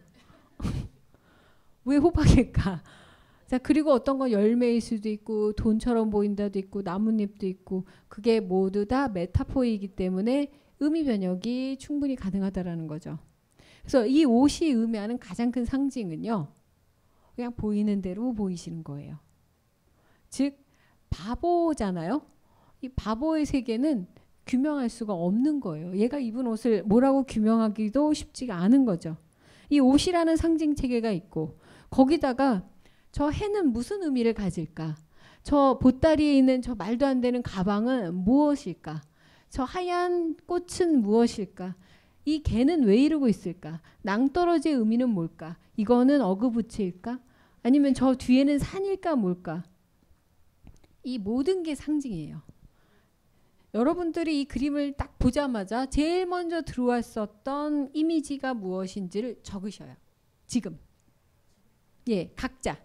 왜 호박일까? 자, 그리고 어떤 건 열매일 수도 있고 돈처럼 보인다도 있고 나뭇잎도 있고 그게 모두 다 메타포이기 때문에 의미 변혁이 충분히 가능하다라는 거죠. 그래서 이 옷이 의미하는 가장 큰 상징은요. 그냥 보이는 대로 보이시는 거예요. 즉 바보잖아요. 이 바보의 세계는 규명할 수가 없는 거예요. 얘가 입은 옷을 뭐라고 규명하기도 쉽지가 않은 거죠. 이 옷이라는 상징 체계가 있고 거기다가 저 해는 무슨 의미를 가질까? 저 보따리에 있는 저 말도 안 되는 가방은 무엇일까? 저 하얀 꽃은 무엇일까? 이 개는 왜 이러고 있을까? 낭떠러지의 의미는 뭘까? 이거는 어그부츠일까? 아니면 저 뒤에는 산일까 뭘까? 이 모든 게 상징이에요. 여러분들이 이 그림을 딱 보자마자 제일 먼저 들어왔었던 이미지가 무엇인지를 적으셔요. 지금. 예, 각자.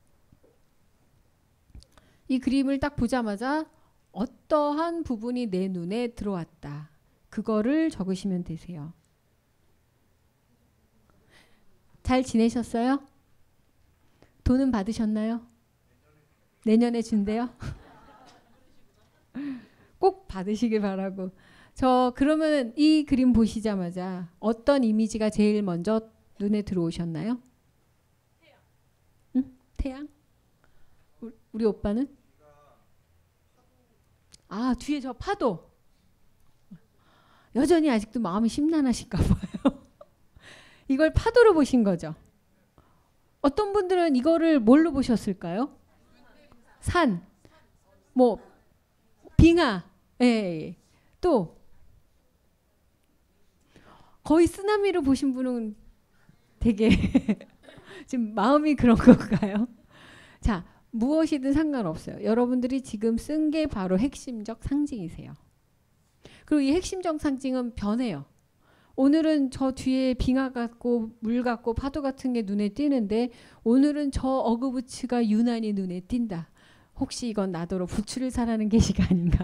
이 그림을 딱 보자마자 어떠한 부분이 내 눈에 들어왔다. 그거를 적으시면 되세요. 잘 지내셨어요? 돈은 받으셨나요? 내년에 준대요? 꼭 받으시길 바라고. 저 그러면 이 그림 보시자마자 어떤 이미지가 제일 먼저 눈에 들어오셨나요? 태양. 응? 태양? 우리 오빠는? 아, 뒤에 저 파도. 여전히 아직도 마음이 심란하실까 봐요. 이걸 파도로 보신 거죠. 어떤 분들은 이거를 뭘로 보셨을까요? 산, 뭐 빙하, 예, 예. 또 거의 쓰나미로 보신 분은 되게 지금 마음이 그런 건가요? 자, 무엇이든 상관없어요. 여러분들이 지금 쓴 게 바로 핵심적 상징이세요. 그리고 이 핵심적 상징은 변해요. 오늘은 저 뒤에 빙하 같고 물 같고 파도 같은 게 눈에 띄는데 오늘은 저 어그부츠가 유난히 눈에 띈다. 혹시 이건 나더러 부츠를 사라는 계시가 아닌가?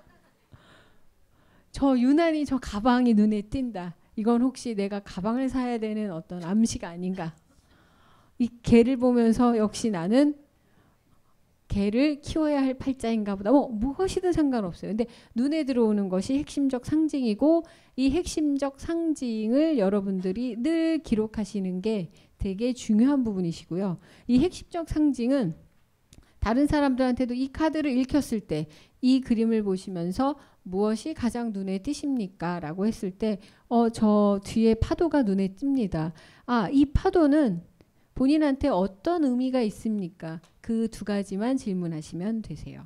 저 유난히 저 가방이 눈에 띈다. 이건 혹시 내가 가방을 사야 되는 어떤 암시가 아닌가? 이 개를 보면서 역시 나는 개를 키워야 할 팔자인가 보다. 뭐 무엇이든 상관없어요. 근데 눈에 들어오는 것이 핵심적 상징이고 이 핵심적 상징을 여러분들이 늘 기록하시는 게 되게 중요한 부분이시고요. 이 핵심적 상징은 다른 사람들한테도 이 카드를 읽혔을 때 이 그림을 보시면서 무엇이 가장 눈에 띄십니까? 라고 했을 때 어, 저 뒤에 파도가 눈에 띕니다. 아, 이 파도는 본인한테 어떤 의미가 있습니까? 그 두 가지만 질문하시면 되세요.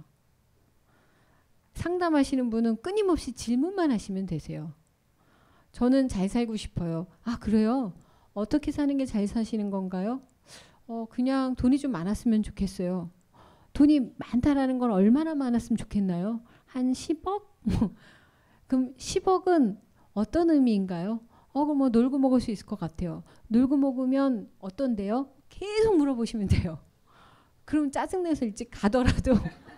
상담하시는 분은 끊임없이 질문만 하시면 되세요. 저는 잘 살고 싶어요. 아, 그래요? 어떻게 사는 게 잘 사시는 건가요? 어, 그냥 돈이 좀 많았으면 좋겠어요. 돈이 많다라는 건 얼마나 많았으면 좋겠나요? 한 십억? 그럼 십억은 어떤 의미인가요? 어, 그럼 뭐 놀고 먹을 수 있을 것 같아요. 놀고 먹으면 어떤데요? 계속 물어보시면 돼요. 그럼 짜증내서 일찍 가더라도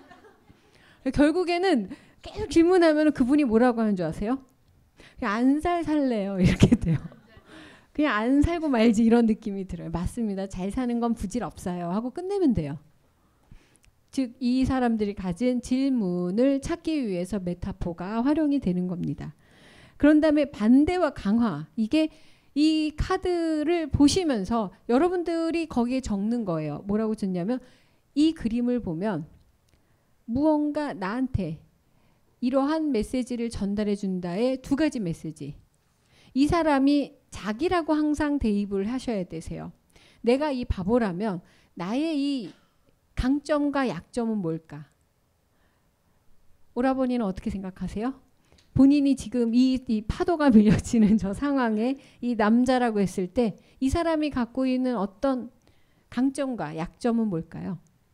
결국에는 계속 질문하면 그분이 뭐라고 하는 줄 아세요? 그냥 안 살 살래요. 이렇게 돼요. 그냥 안 살고 말지 이런 느낌이 들어요. 맞습니다. 잘 사는 건 부질없어요. 하고 끝내면 돼요. 즉 이 사람들이 가진 질문을 찾기 위해서 메타포가 활용이 되는 겁니다. 그런 다음에 반대와 강화. 이게 이 카드를 보시면서 여러분들이 거기에 적는 거예요. 뭐라고 적냐면 이 그림을 보면 무언가 나한테 이러한 메시지를 전달해 준다의 두 가지 메시지. 이 사람이 자기라고 항상 대입을 하셔야 되세요. 내가 이 바보라면 나의 이 강점과 약점은 뭘까? 오라버니는 어떻게 생각하세요? 본인이 지금 이, 이 파도가 밀려치는 저 상황에 이 남자라고 했을 때 이 사람이 갖고 있는 어떤 강점과 약점은 뭘까요?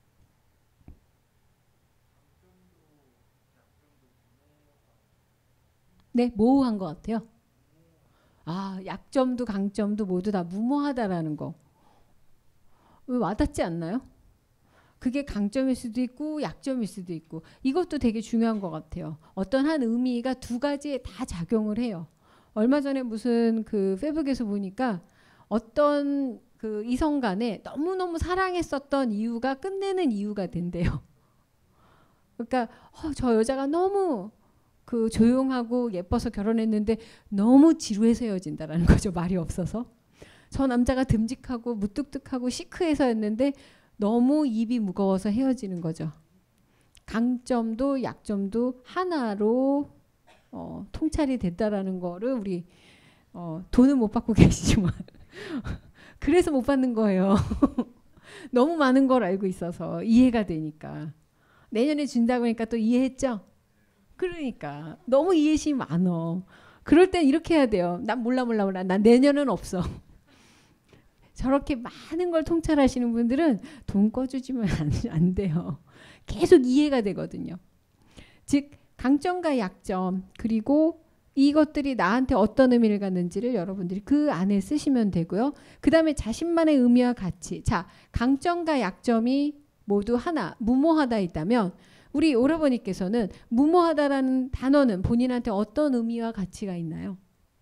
네, 모호한 것 같아요. 아, 약점도 강점도 모두 다 무모하다라는 거. 와닿지 않나요? 그게 강점일 수도 있고 약점일 수도 있고 이것도 되게 중요한 것 같아요. 어떤 한 의미가 두 가지에 다 작용을 해요. 얼마 전에 무슨 그 페북에서 보니까 어떤 그 이성 간에 너무너무 사랑했었던 이유가 끝내는 이유가 된대요. 그러니까 어, 저 여자가 너무 그 조용하고 예뻐서 결혼했는데 너무 지루해서 헤어진다라는 거죠. 말이 없어서. 저 남자가 듬직하고 무뚝뚝하고 시크해서였는데 너무 입이 무거워서 헤어지는 거죠. 강점도 약점도 하나로 어, 통찰이 됐다라는 거를 우리 어, 돈은 못 받고 계시지만 그래서 못 받는 거예요. 너무 많은 걸 알고 있어서 이해가 되니까. 내년에 준다고 하니까 또 이해했죠? 그러니까 너무 이해심이 많어. 그럴 땐 이렇게 해야 돼요. 난 몰라 몰라 몰라. 난 내년은 없어. 저렇게 많은 걸 통찰하시는 분들은 돈 꺼주지면 안, 안 돼요. 계속 이해가 되거든요. 즉 강점과 약점 그리고 이것들이 나한테 어떤 의미를 갖는지를 여러분들이 그 안에 쓰시면 되고요. 그 다음에 자신만의 의미와 가치. 자, 강점과 약점이 모두 하나 무모하다 있다면 우리 오라버니께서는 무모하다라는 단어는 본인한테 어떤 의미와 가치가 있나요?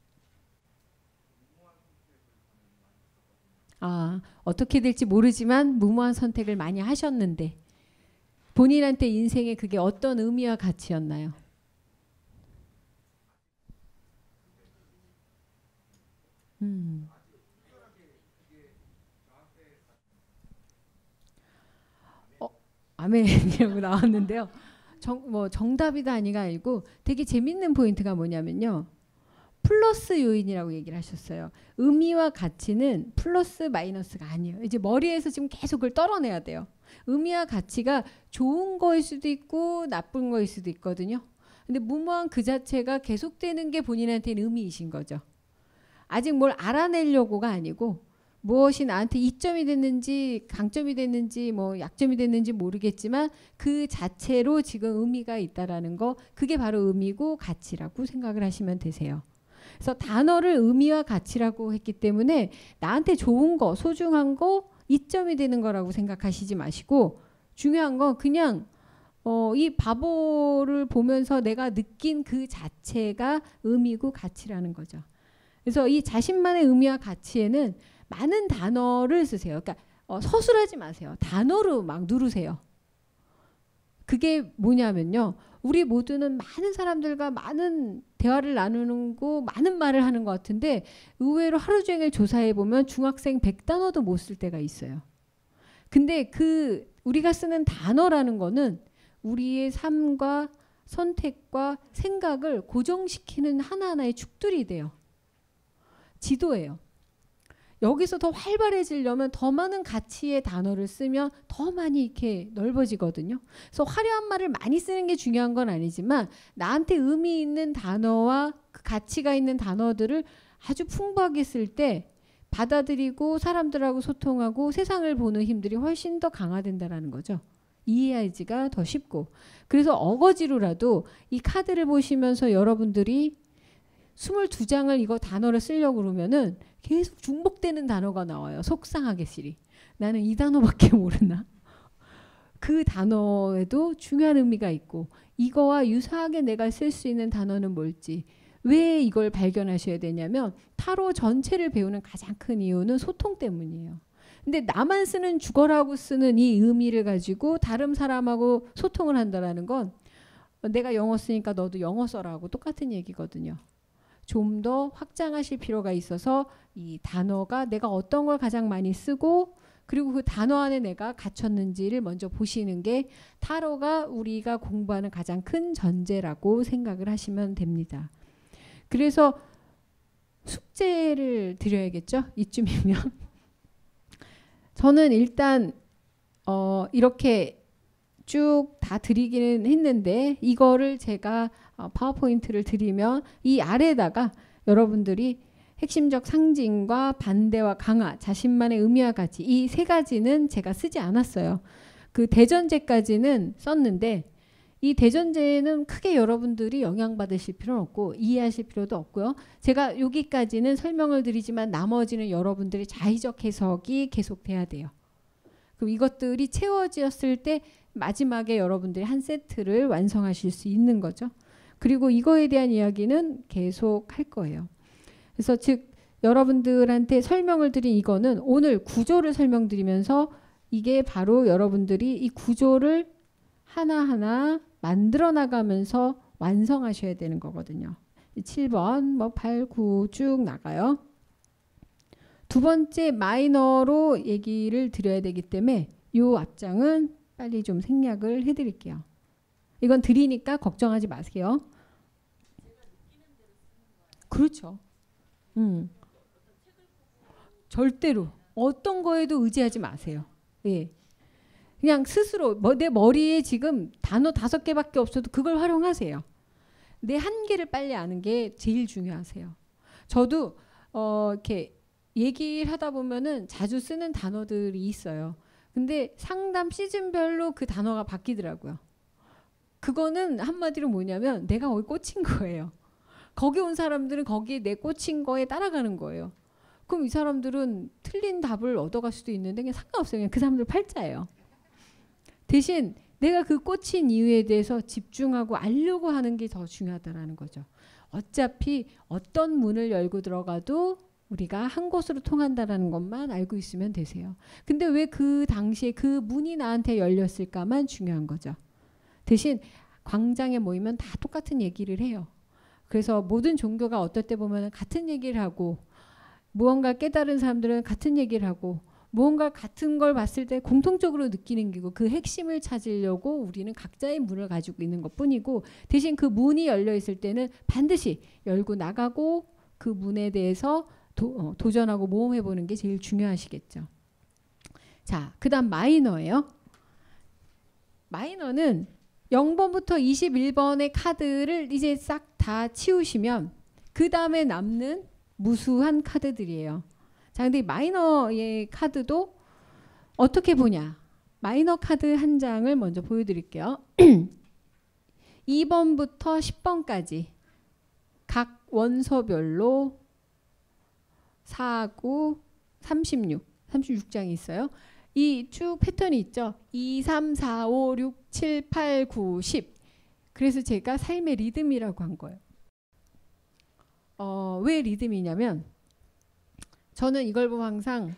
아, 어떻게 될지 모르지만 무모한 선택을 많이 하셨는데 본인한테 인생에 그게 어떤 의미와 가치였나요? 음. 어, 아멘이라고 나왔는데요. 정, 뭐 정답이다 아니가 아니고 되게 재밌는 포인트가 뭐냐면요. 플러스 요인이라고 얘기를 하셨어요. 의미와 가치는 플러스 마이너스가 아니에요. 이제 머리에서 지금 계속 그걸 떨어내야 돼요. 의미와 가치가 좋은 거일 수도 있고 나쁜 거일 수도 있거든요. 근데 무모한 그 자체가 계속되는 게 본인한테는 의미이신 거죠. 아직 뭘 알아내려고가 아니고 무엇이 나한테 이점이 됐는지 강점이 됐는지 뭐 약점이 됐는지 모르겠지만 그 자체로 지금 의미가 있다라는 거, 그게 바로 의미고 가치라고 생각을 하시면 되세요. 그래서 단어를 의미와 가치라고 했기 때문에 나한테 좋은 거, 소중한 거, 이점이 되는 거라고 생각하시지 마시고, 중요한 건 그냥 어, 이 바보를 보면서 내가 느낀 그 자체가 의미고 가치라는 거죠. 그래서 이 자신만의 의미와 가치에는 많은 단어를 쓰세요. 그러니까 어, 서술하지 마세요. 단어로 막 누르세요. 그게 뭐냐면요. 우리 모두는 많은 사람들과 많은 대화를 나누는 거, 많은 말을 하는 것 같은데 의외로 하루 종일 조사해 보면 중학생 백 단어도 못 쓸 때가 있어요. 근데 그 우리가 쓰는 단어라는 거는 우리의 삶과 선택과 생각을 고정시키는 하나하나의 축들이 돼요. 지도예요. 여기서 더 활발해지려면 더 많은 가치의 단어를 쓰면 더 많이 이렇게 넓어지거든요. 그래서 화려한 말을 많이 쓰는 게 중요한 건 아니지만 나한테 의미 있는 단어와 그 가치가 있는 단어들을 아주 풍부하게 쓸 때 받아들이고 사람들하고 소통하고 세상을 보는 힘들이 훨씬 더 강화된다는 거죠. 이해하기가 더 쉽고. 그래서 어거지로라도 이 카드를 보시면서 여러분들이 스물두 장을 이거 단어를 쓰려고 그러면은 계속 중복되는 단어가 나와요. 속상하게 시리. 나는 이 단어밖에 모르나? 그 단어에도 중요한 의미가 있고 이거와 유사하게 내가 쓸 수 있는 단어는 뭘지, 왜 이걸 발견하셔야 되냐면 타로 전체를 배우는 가장 큰 이유는 소통 때문이에요. 근데 나만 쓰는 죽어라고 쓰는 이 의미를 가지고 다른 사람하고 소통을 한다는 건 내가 영어 쓰니까 너도 영어 써라고 똑같은 얘기거든요. 좀 더 확장하실 필요가 있어서 이 단어가 내가 어떤 걸 가장 많이 쓰고 그리고 그 단어 안에 내가 갇혔는지를 먼저 보시는 게 타로가 우리가 공부하는 가장 큰 전제라고 생각을 하시면 됩니다. 그래서 숙제를 드려야겠죠? 이쯤이면. 저는 일단 어 이렇게 쭉 다 드리기는 했는데 이거를 제가 어 파워포인트를 드리면 이 아래다가 여러분들이 핵심적 상징과 반대와 강화, 자신만의 의미와 가치, 이 세 가지는 제가 쓰지 않았어요. 그 대전제까지는 썼는데 이 대전제는 크게 여러분들이 영향받으실 필요는 없고 이해하실 필요도 없고요. 제가 여기까지는 설명을 드리지만 나머지는 여러분들이 자의적 해석이 계속돼야 돼요. 그럼 이것들이 채워졌을 때 마지막에 여러분들이 한 세트를 완성하실 수 있는 거죠. 그리고 이거에 대한 이야기는 계속 할 거예요. 그래서 즉 여러분들한테 설명을 드린 이거는 오늘 구조를 설명드리면서 이게 바로 여러분들이 이 구조를 하나하나 만들어 나가면서 완성하셔야 되는 거거든요. 칠 번, 뭐 팔, 구 쭉 나가요. 두 번째 마이너로 얘기를 드려야 되기 때문에 이 앞장은 빨리 좀 생략을 해드릴게요. 이건 드리니까 걱정하지 마세요. 그렇죠. 음. 절대로 어떤 거에도 의지하지 마세요. 예. 그냥 스스로 내 머리에 지금 단어 다섯 개밖에 없어도 그걸 활용하세요. 내 한계를 빨리 아는 게 제일 중요하세요. 저도 어 이렇게 얘기를 하다 보면은 자주 쓰는 단어들이 있어요. 근데 상담 시즌별로 그 단어가 바뀌더라고요. 그거는 한마디로 뭐냐면 내가 거기 꽂힌 거예요. 거기 온 사람들은 거기에 내 꽂힌 거에 따라가는 거예요. 그럼 이 사람들은 틀린 답을 얻어갈 수도 있는데 그냥 상관없어요. 그냥 그 사람들 팔자예요. 대신 내가 그 꽂힌 이유에 대해서 집중하고 알려고 하는 게 더 중요하다는 거죠. 어차피 어떤 문을 열고 들어가도 우리가 한 곳으로 통한다는 것만 알고 있으면 되세요. 근데 왜 그 당시에 그 문이 나한테 열렸을까만 중요한 거죠. 대신 광장에 모이면 다 똑같은 얘기를 해요. 그래서 모든 종교가 어떨 때 보면 같은 얘기를 하고 무언가 깨달은 사람들은 같은 얘기를 하고 무언가 같은 걸 봤을 때 공통적으로 느끼는 게고 그 핵심을 찾으려고 우리는 각자의 문을 가지고 있는 것뿐이고 대신 그 문이 열려 있을 때는 반드시 열고 나가고 그 문에 대해서 도, 어, 도전하고 모험해보는 게 제일 중요하시겠죠. 자, 그 다음 마이너예요. 마이너는 영 번부터 이십일 번의 카드를 이제 싹 다 치우시면 그 다음에 남는 무수한 카드들이에요. 자, 근데 마이너의 카드도 어떻게 보냐. 마이너 카드 한 장을 먼저 보여드릴게요. 이 번부터 십 번까지 각 원소별로 사, 구, 삼십육, 삼십육 장이 있어요. 이 쭉 패턴이 있죠. 이, 삼, 사, 오, 육, 칠, 팔, 구, 십. 그래서 제가 삶의 리듬이라고 한 거예요. 어, 왜 리듬이냐면 저는 이걸 보면 항상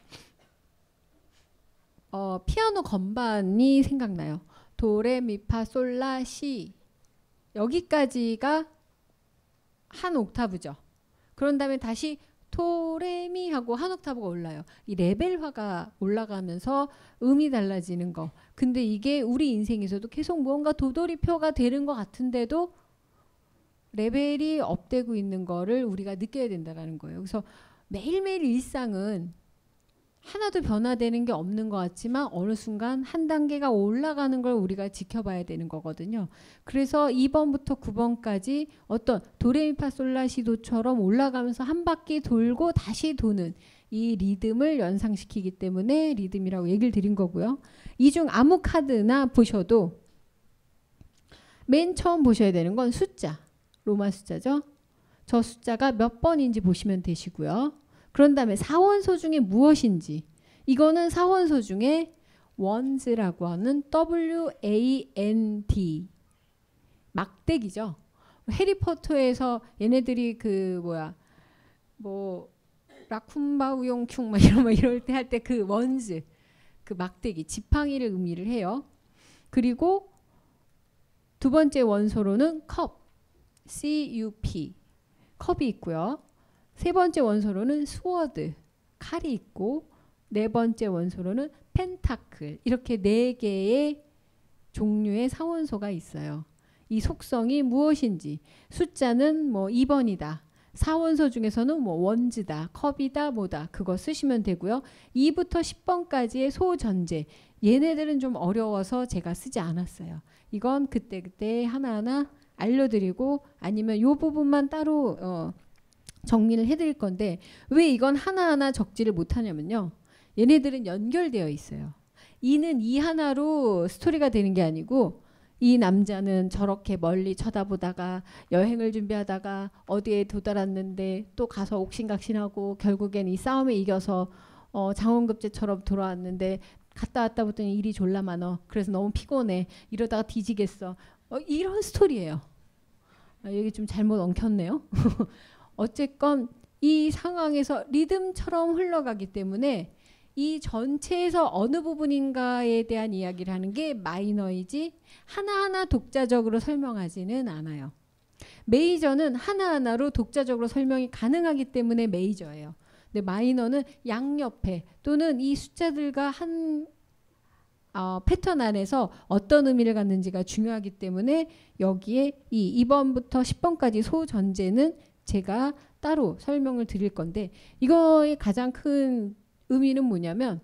어, 피아노 건반이 생각나요. 도, 레, 미, 파, 솔, 라, 시. 여기까지가 한 옥타브죠. 그런 다음에 다시 토, 레, 미 하고 한 옥타브가 올라요. 이 레벨화가 올라가면서 음이 달라지는 거. 근데 이게 우리 인생에서도 계속 무언가 도돌이표가 되는 것 같은데도 레벨이 업되고 있는 거를 우리가 느껴야 된다는 거예요. 그래서 매일매일 일상은 하나도 변화되는 게 없는 것 같지만 어느 순간 한 단계가 올라가는 걸 우리가 지켜봐야 되는 거거든요. 그래서 이 번부터 구 번까지 어떤 도레미파솔라시도처럼 올라가면서 한 바퀴 돌고 다시 도는 이 리듬을 연상시키기 때문에 리듬이라고 얘기를 드린 거고요. 이 중 아무 카드나 보셔도 맨 처음 보셔야 되는 건 숫자, 로마 숫자죠. 저 숫자가 몇 번인지 보시면 되시고요. 그런 다음에 사원소 중에 무엇인지, 이거는 사원소 중에 원즈라고 하는 더블유 에이 엔 디 막대기죠. 해리포터에서 얘네들이 그 뭐야 뭐 라쿤바우용충 막 이런 막 이럴 때 할 때 그 원즈, 그 막대기, 지팡이를 의미를 해요. 그리고 두 번째 원소로는 컵, 씨 유 피, 컵이 있고요. 세 번째 원소로는 스워드, 칼이 있고, 네 번째 원소로는 펜타클, 이렇게 네 개의 종류의 사원소가 있어요. 이 속성이 무엇인지, 숫자는 뭐 이 번이다, 사원소 중에서는 뭐 원즈다, 컵이다, 뭐다, 그거 쓰시면 되고요. 이부터 십 번까지의 소전제, 얘네들은 좀 어려워서 제가 쓰지 않았어요. 이건 그때그때 하나하나 알려드리고 아니면 이 부분만 따로 어, 정리를 해드릴 건데, 왜 이건 하나하나 적지를 못하냐면요, 얘네들은 연결되어 있어요. 이는 이 하나로 스토리가 되는 게 아니고, 이 남자는 저렇게 멀리 쳐다보다가 여행을 준비하다가 어디에 도달했는데 또 가서 옥신각신하고 결국엔 이 싸움에 이겨서 어, 장원급제처럼 돌아왔는데 갔다 왔다 보더니 일이 졸라 많어. 그래서 너무 피곤해. 이러다가 뒤지겠어. 어, 이런 스토리예요. 아, 여기 좀 잘못 엉켰네요. 어쨌건 이 상황에서 리듬처럼 흘러가기 때문에 이 전체에서 어느 부분인가에 대한 이야기를 하는 게 마이너이지 하나하나 독자적으로 설명하지는 않아요. 메이저는 하나하나로 독자적으로 설명이 가능하기 때문에 메이저예요. 근데 마이너는 양옆에 또는 이 숫자들과 한 어, 패턴 안에서 어떤 의미를 갖는지가 중요하기 때문에 여기에 이 이 번부터 십 번까지 소전제는 제가 따로 설명을 드릴 건데, 이거의 가장 큰 의미는 뭐냐면,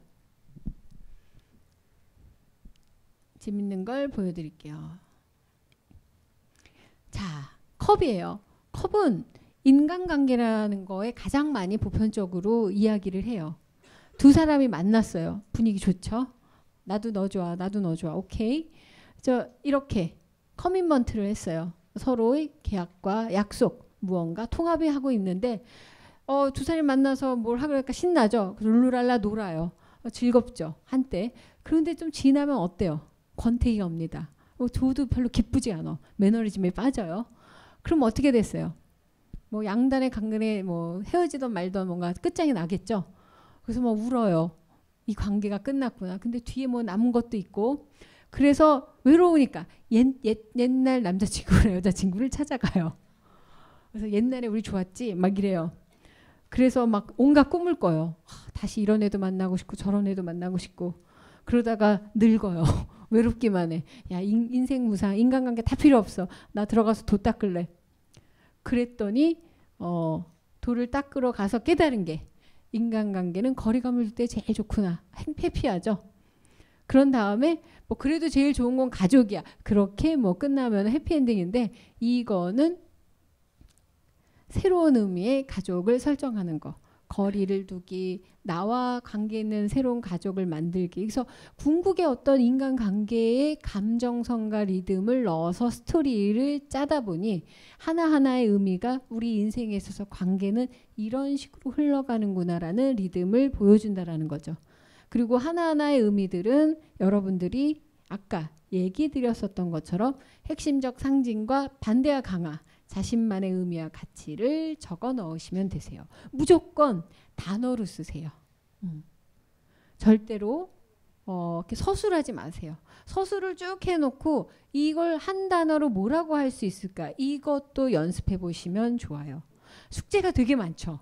재밌는 걸 보여드릴게요. 자, 컵이에요. 컵은 인간관계라는 거에 가장 많이 보편적으로 이야기를 해요. 두 사람이 만났어요. 분위기 좋죠? 나도 너 좋아, 나도 너 좋아, 오케이. 저 이렇게 커밋먼트를 했어요. 서로의 계약과 약속, 무언가 통합이 하고 있는데 어, 두 사람이 만나서 뭘 하니까 신나죠. 룰루랄라 놀아요. 어, 즐겁죠, 한때. 그런데 좀 지나면 어때요? 권태기가 옵니다. 어, 저도 별로 기쁘지 않아. 매너리즘에 빠져요. 그럼 어떻게 됐어요? 뭐 양단의 강간에 뭐 헤어지던 말던 뭔가 끝장이 나겠죠. 그래서 뭐 울어요. 이 관계가 끝났구나. 근데 뒤에 뭐 남은 것도 있고, 그래서 외로우니까 옛, 옛, 옛날 남자친구나 여자친구를 찾아가요. 그래서 옛날에 우리 좋았지? 막 이래요. 그래서 막 온갖 꿈을 꿔요. 하, 다시 이런 애도 만나고 싶고 저런 애도 만나고 싶고. 그러다가 늙어요. 외롭기만 해. 야, 인, 인생 무상, 인간관계 다 필요 없어. 나 들어가서 도 닦을래. 그랬더니 어, 돌을 닦으러 가서 깨달은 게 인간관계는 거리감을 둘 때 제일 좋구나. 해피하죠. 그런 다음에 뭐 그래도 제일 좋은 건 가족이야. 그렇게 뭐 끝나면 해피엔딩인데 이거는 새로운 의미의 가족을 설정하는 거. 거리를 두기, 나와 관계 있는 새로운 가족을 만들기. 그래서 궁극의 어떤 인간관계의 감정성과 리듬을 넣어서 스토리를 짜다 보니 하나하나의 의미가 우리 인생에 있어서 관계는 이런 식으로 흘러가는구나라는 리듬을 보여준다라는 거죠. 그리고 하나하나의 의미들은 여러분들이 아까 얘기 드렸었던 것처럼 핵심적 상징과 반대와 강화, 자신만의 의미와 가치를 적어 넣으시면 되세요. 무조건 단어로 쓰세요. 음. 절대로 어, 이렇게 서술하지 마세요. 서술을 쭉 해놓고 이걸 한 단어로 뭐라고 할 수 있을까? 이것도 연습해 보시면 좋아요. 숙제가 되게 많죠.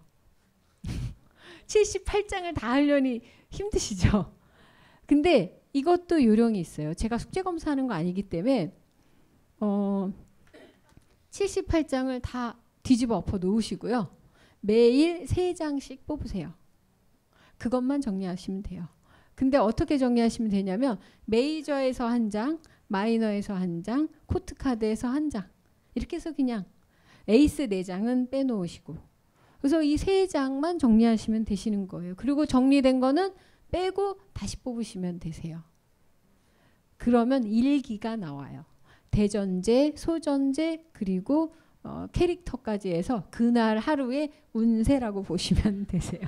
칠십팔 장을 다 하려니 힘드시죠? 근데 이것도 요령이 있어요. 제가 숙제 검사하는 거 아니기 때문에 어, 칠십팔 장을 다 뒤집어 엎어 놓으시고요. 매일 세 장씩 뽑으세요. 그것만 정리하시면 돼요. 근데 어떻게 정리하시면 되냐면 메이저에서 한 장, 마이너에서 한 장, 코트카드에서 한 장 이렇게 해서 그냥 에이스 네 장은 빼놓으시고 그래서 이 세 장만 정리하시면 되시는 거예요. 그리고 정리된 거는 빼고 다시 뽑으시면 되세요. 그러면 일기가 나와요. 대전제, 소전제 그리고 어, 캐릭터까지 해서 그날 하루의 운세라고 보시면 되세요.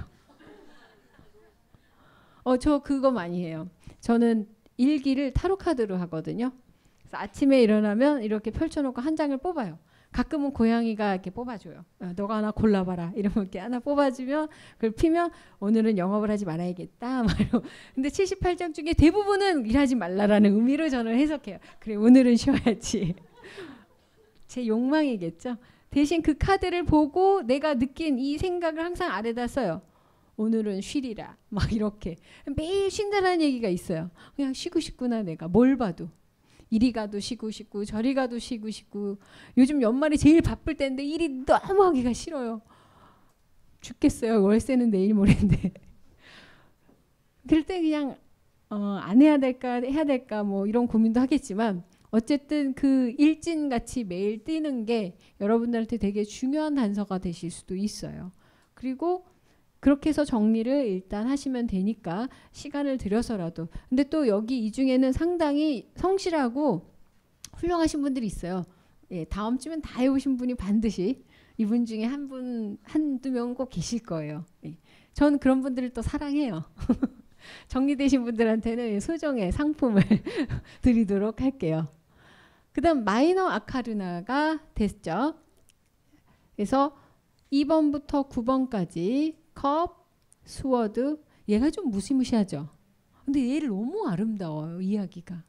어, 저 그거 많이 해요. 저는 일기를 타로 카드로 하거든요. 그래서 아침에 일어나면 이렇게 펼쳐놓고 한 장을 뽑아요. 가끔은 고양이가 이렇게 뽑아줘요. 어, 너가 하나 골라봐라. 이러면 이렇게 하나 뽑아주면 그걸 피면 오늘은 영업을 하지 말아야겠다. 근데 칠십팔 장 중에 대부분은 일하지 말라라는 의미로 저는 해석해요. 그래 오늘은 쉬어야지. 제 욕망이겠죠. 대신 그 카드를 보고 내가 느낀 이 생각을 항상 아래다 써요. 오늘은 쉬리라. 막 이렇게. 매일 쉰다라는 얘기가 있어요. 그냥 쉬고 싶구나 내가. 뭘 봐도. 이리 가도 쉬고 싶고 저리 가도 쉬고 싶고 요즘 연말이 제일 바쁠 때인데 일이 너무 하기가 싫어요. 죽겠어요. 월세는 내일 모레인데. 그럴 때 그냥 어, 안 해야 될까 해야 될까 뭐 이런 고민도 하겠지만 어쨌든 그 일진같이 매일 뛰는 게 여러분들한테 되게 중요한 단서가 되실 수도 있어요. 그리고 그렇게 해서 정리를 일단 하시면 되니까 시간을 들여서라도. 근데 또 여기 이 중에는 상당히 성실하고 훌륭하신 분들이 있어요. 예, 다음 주면 다 해오신 분이 반드시 이분 중에 한 분, 한두 명 꼭 계실 거예요. 예. 전 그런 분들을 또 사랑해요. 정리되신 분들한테는 소정의 상품을 드리도록 할게요. 그 다음 마이너 아카르나가 됐죠. 그래서 이 번부터 구 번까지 컵, 스워드 얘가 좀 무시무시하죠. 근데 얘를 너무 아름다워요. 이야기가.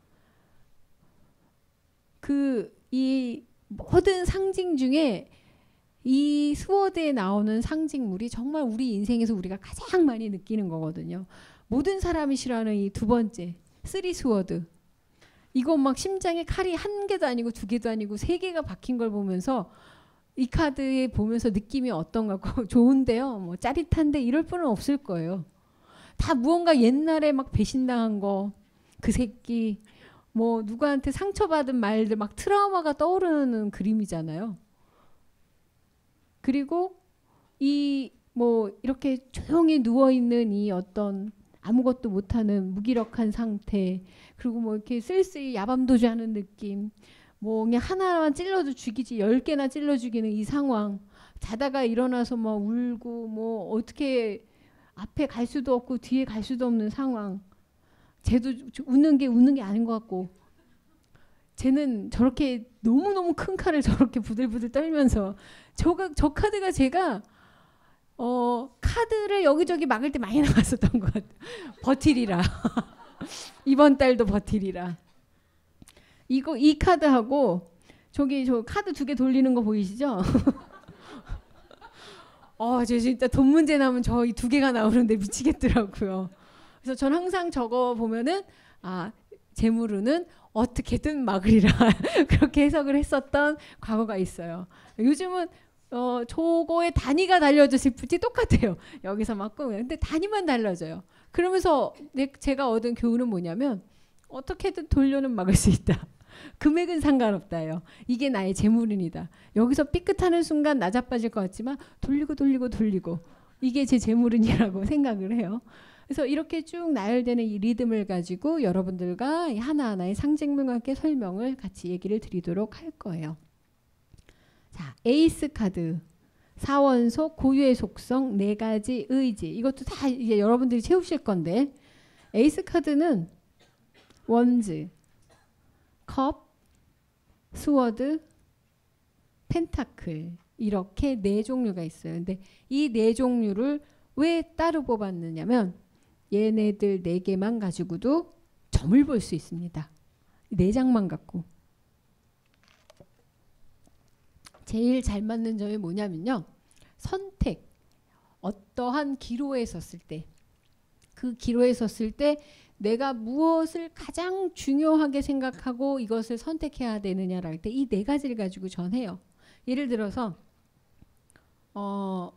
그 이 모든 상징 중에 이 스워드에 나오는 상징물이 정말 우리 인생에서 우리가 가장 많이 느끼는 거거든요. 모든 사람이 싫어하는 이 두 번째 쓰리 스워드. 이거 막 심장에 칼이 한 개도 아니고 두 개도 아니고 세 개가 박힌 걸 보면서 이 카드에 보면서 느낌이 어떤가 좋은데요. 뭐 짜릿한데 이럴 분은 없을 거예요. 다 무언가 옛날에 막 배신당한 거, 그 새끼, 뭐 누구한테 상처받은 말들 막 트라우마가 떠오르는 그림이잖아요. 그리고 이 뭐 이렇게 조용히 누워 있는 이 어떤 아무것도 못하는 무기력한 상태, 그리고 뭐 이렇게 쓸쓸히 야밤도주하는 느낌. 뭐 그냥 하나만 찔러도 죽이지 열 개나 찔러 죽이는 이 상황. 자다가 일어나서 막 울고 뭐 어떻게 앞에 갈 수도 없고 뒤에 갈 수도 없는 상황. 쟤도 웃는 게 웃는 게 아닌 것 같고 쟤는 저렇게 너무너무 큰 칼을 저렇게 부들부들 떨면서 저가, 저 카드가 제가 어, 카드를 여기저기 막을 때 많이 나갔었던 것 같아요. 버티리라. 이번 달도 버티리라. 이거 이 카드하고 저기 저 카드 두 개 돌리는 거 보이시죠? 어, 저 진짜 돈 문제 나면 저 이 두 개가 나오는데 미치겠더라고요. 그래서 전 항상 저거 보면은 아 재물운은 어떻게든 막으리라 그렇게 해석을 했었던 과거가 있어요. 요즘은 어, 저거에 단위가 달려졌을 뿐이 똑같아요. 여기서 막 끄면. 근데 단위만 달라져요. 그러면서 내, 제가 얻은 교훈은 뭐냐면 어떻게든 돌려는 막을 수 있다. 금액은 상관없다요. 이게 나의 재물운이다. 여기서 삐끗하는 순간 나자빠질 것 같지만 돌리고 돌리고 돌리고 이게 제 재물운이라고 생각을 해요. 그래서 이렇게 쭉 나열되는 이 리듬을 가지고 여러분들과 하나하나의 상징물과 함께 설명을 같이 얘기를 드리도록 할 거예요. 자, 에이스 카드. 사원소, 고유의 속성, 네 가지 의지. 이것도 다 이제 여러분들이 채우실 건데 에이스 카드는 원즈, 컵, 스워드, 펜타클 이렇게 네 종류가 있어요. 근데 이 네 종류를 왜 따로 뽑았느냐면 얘네들 네 개만 가지고도 점을 볼 수 있습니다. 네 장만 갖고. 제일 잘 맞는 점이 뭐냐면요. 선택. 어떠한 기로에 섰을 때, 그 기로에 섰을 때 내가 무엇을 가장 중요하게 생각하고 이것을 선택해야 되느냐를 할 때 이 네 가지를 가지고 전해요. 예를 들어서 어,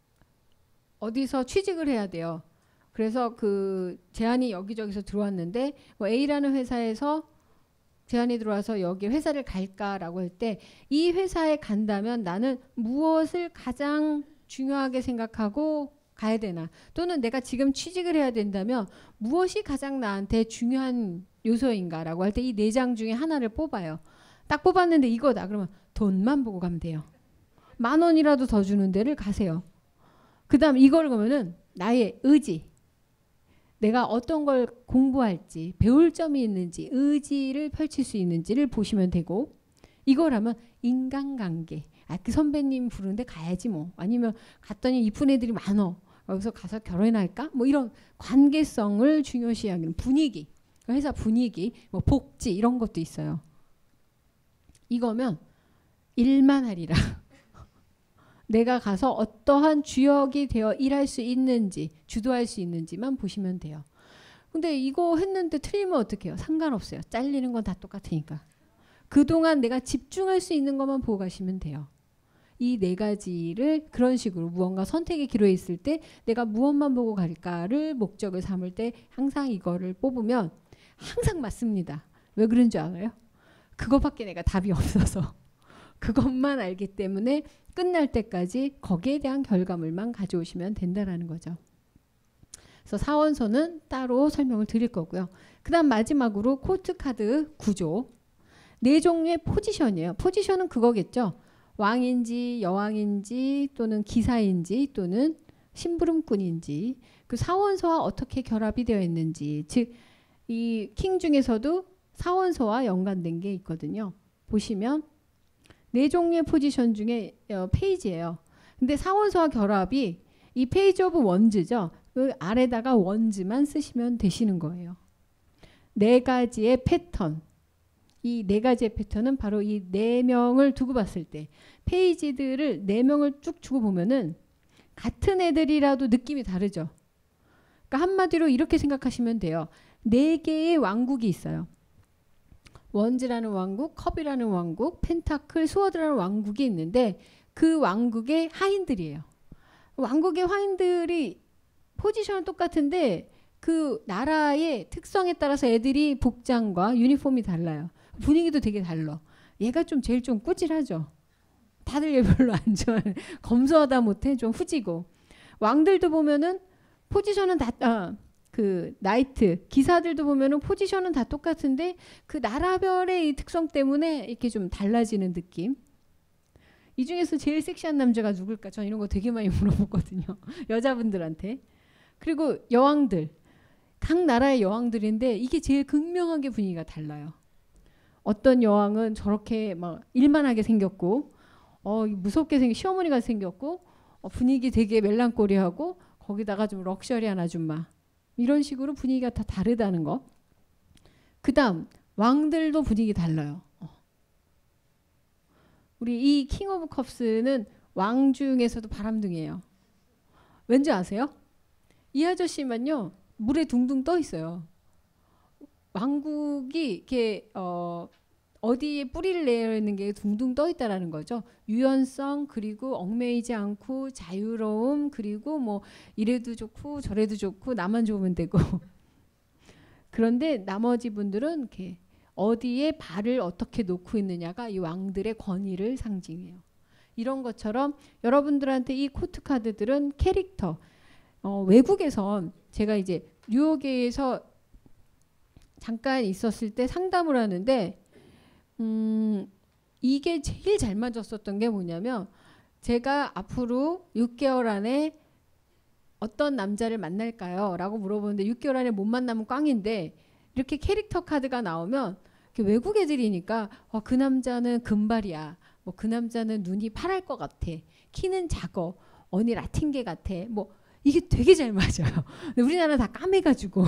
어디서 취직을 해야 돼요. 그래서 그 제안이 여기저기서 들어왔는데 뭐 A라는 회사에서 제안이 들어와서 여기 회사를 갈까라고 할 때 이 회사에 간다면 나는 무엇을 가장 중요하게 생각하고 가야 되나, 또는 내가 지금 취직을 해야 된다면 무엇이 가장 나한테 중요한 요소인가라고 할 때 이 네 장 중에 하나를 뽑아요. 딱 뽑았는데 이거다. 그러면 돈만 보고 가면 돼요. 만 원이라도 더 주는 데를 가세요. 그 다음 이걸 보면은 나의 의지, 내가 어떤 걸 공부할지, 배울 점이 있는지, 의지를 펼칠 수 있는지를 보시면 되고, 이걸 하면 인간관계, 아, 그 선배님 부르는데 가야지 뭐, 아니면 갔더니 이쁜 애들이 많어, 여기서 가서 결혼할까? 뭐 이런 관계성을 중요시하는 분위기, 회사 분위기, 뭐 복지 이런 것도 있어요. 이거면 일만 하리라. 내가 가서 어떠한 주역이 되어 일할 수 있는지, 주도할 수 있는지만 보시면 돼요. 근데 이거 했는데 틀리면 어떡해요? 상관없어요. 잘리는 건 다 똑같으니까. 그동안 내가 집중할 수 있는 것만 보고 가시면 돼요. 이 네 가지를 그런 식으로 무언가 선택의 기로에 있을 때 내가 무엇만 보고 갈까를 목적을 삼을 때 항상 이거를 뽑으면 항상 맞습니다. 왜 그런 줄 알아요? 그거밖에 내가 답이 없어서. 그것만 알기 때문에 끝날 때까지 거기에 대한 결과물만 가져오시면 된다라는 거죠. 그래서 사원소는 따로 설명을 드릴 거고요. 그 다음 마지막으로 코트 카드 구조. 네 종류의 포지션이에요. 포지션은 그거겠죠. 왕인지 여왕인지 또는 기사인지 또는 심부름꾼인지, 그 사원소와 어떻게 결합이 되어 있는지, 즉 이 킹 중에서도 사원소와 연관된 게 있거든요. 보시면 네 종류의 포지션 중에 어, 페이지예요. 근데 사원소와 결합이 이 페이지 오브 원즈죠. 그 아래다가 원즈만 쓰시면 되시는 거예요. 네 가지의 패턴. 이 네 가지의 패턴은 바로 이 네 명을 두고 봤을 때 페이지들을 네 명을 쭉 주고 보면은 같은 애들이라도 느낌이 다르죠. 그러니까 한마디로 이렇게 생각하시면 돼요. 네 개의 왕국이 있어요. 원즈라는 왕국, 컵이라는 왕국, 펜타클, 스워드라는 왕국이 있는데 그 왕국의 하인들이에요. 왕국의 하인들이 포지션은 똑같은데 그 나라의 특성에 따라서 애들이 복장과 유니폼이 달라요. 분위기도 되게 달라. 얘가 좀 제일 좀 꾸질하죠. 다들 얘 별로 안 좋아해. 검소하다 못해 좀 후지고. 왕들도 보면은 포지션은 다 아, 그 나이트 기사들도 보면은 포지션은 다 똑같은데 그 나라별의 이 특성 때문에 이렇게 좀 달라지는 느낌. 이 중에서 제일 섹시한 남자가 누굴까? 전 이런 거 되게 많이 물어보거든요. 여자분들한테. 그리고 여왕들. 각 나라의 여왕들인데 이게 제일 극명하게 분위기가 달라요. 어떤 여왕은 저렇게 막 일만하게 생겼고, 어, 무섭게 생긴 시어머니가 생겼고, 어, 분위기 되게 멜랑꼬리하고, 거기다가 좀 럭셔리한 아줌마. 이런 식으로 분위기가 다 다르다는 거. 그 다음 왕들도 분위기 달라요. 어. 우리 이 킹 오브 컵스는 왕 중에서도 바람둥이에요. 왠지 아세요? 이 아저씨만요 물에 둥둥 떠 있어요. 왕국이 이렇게 어, 어디에 뿌리를 내야 하는 게 둥둥 떠 있다라는 거죠. 유연성, 그리고 얽매이지 않고 자유로움, 그리고 뭐 이래도 좋고 저래도 좋고 나만 좋으면 되고. 그런데 나머지 분들은 이렇게 어디에 발을 어떻게 놓고 있느냐가 이 왕들의 권위를 상징해요. 이런 것처럼 여러분들한테 이 코트 카드들은 캐릭터, 어, 외국에선 제가 이제 뉴욕에서 잠깐 있었을 때 상담을 하는데 음, 이게 제일 잘 맞았었던 게 뭐냐면 제가 앞으로 육 개월 안에 어떤 남자를 만날까요? 라고 물어보는데 육 개월 안에 못 만나면 꽝인데 이렇게 캐릭터 카드가 나오면 외국 애들이니까 어, 그 남자는 금발이야. 뭐 그 남자는 눈이 파랄 것 같아. 키는 작어. 언니 라틴계 같아. 뭐 이게 되게 잘 맞아요. 우리나라 다 까매가지고.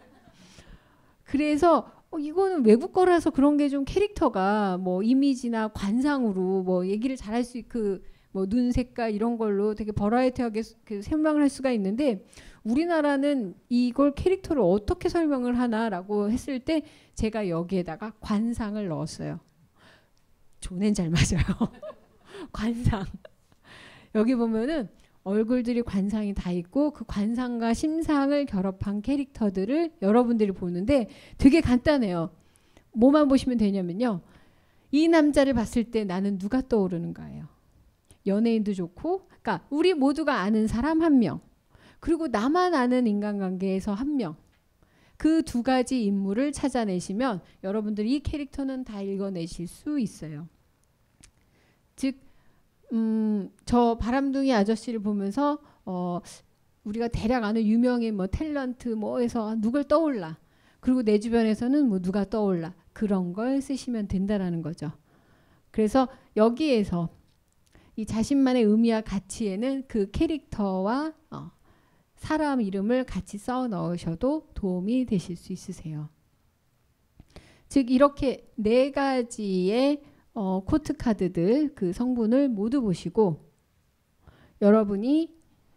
그래서 어, 이거는 외국 거라서 그런 게 좀 캐릭터가 뭐 이미지나 관상으로 뭐 얘기를 잘할 수 있고 뭐 눈 색깔 이런 걸로 되게 버라이어티하게 그 설명을 할 수가 있는데 우리나라는 이걸 캐릭터를 어떻게 설명을 하나라고 했을 때 제가 여기에다가 관상을 넣었어요. 존엔 잘 맞아요. 관상. 여기 보면은 얼굴들이 관상이 다 있고 그 관상과 심상을 결합한 캐릭터들을 여러분들이 보는데 되게 간단해요. 뭐만 보시면 되냐면요. 이 남자를 봤을 때 나는 누가 떠오르는가예요. 연예인도 좋고 그러니까 우리 모두가 아는 사람 한 명 그리고 나만 아는 인간관계에서 한 명 그 두 가지 인물을 찾아내시면 여러분들이 이 캐릭터는 다 읽어내실 수 있어요. 즉 음, 저 바람둥이 아저씨를 보면서 어, 우리가 대략 아는 유명인 뭐 탤런트 뭐 해서 누굴 떠올라. 그리고 내 주변에서는 뭐 누가 떠올라. 그런 걸 쓰시면 된다라는 거죠. 그래서 여기에서 이 자신만의 의미와 가치에는 그 캐릭터와 어, 사람 이름을 같이 써 넣으셔도 도움이 되실 수 있으세요. 즉 이렇게 네 가지의 어, 코트 카드들 그 성분을 모두 보시고 여러분이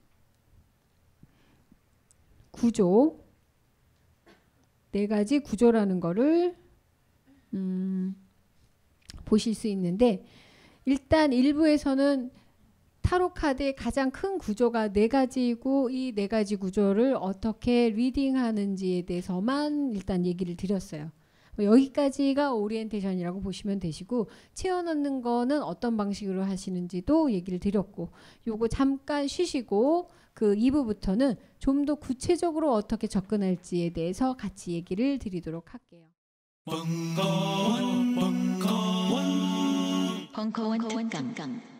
구조 네 가지 구조라는 거를 음, 보실 수 있는데 일단 일부에서는 타로 카드의 가장 큰 구조가 네 가지이고 이 네 가지 구조를 어떻게 리딩하는지에 대해서만 일단 얘기를 드렸어요. 여기까지가 오리엔테이션이라고 보시면 되시고 채워넣는 거는 어떤 방식으로 하시는지도 얘기를 드렸고 요거 잠깐 쉬시고 그 이 부부터는 좀 더 구체적으로 어떻게 접근할지에 대해서 같이 얘기를 드리도록 할게요. 벙커원 벙커원 벙커원 특강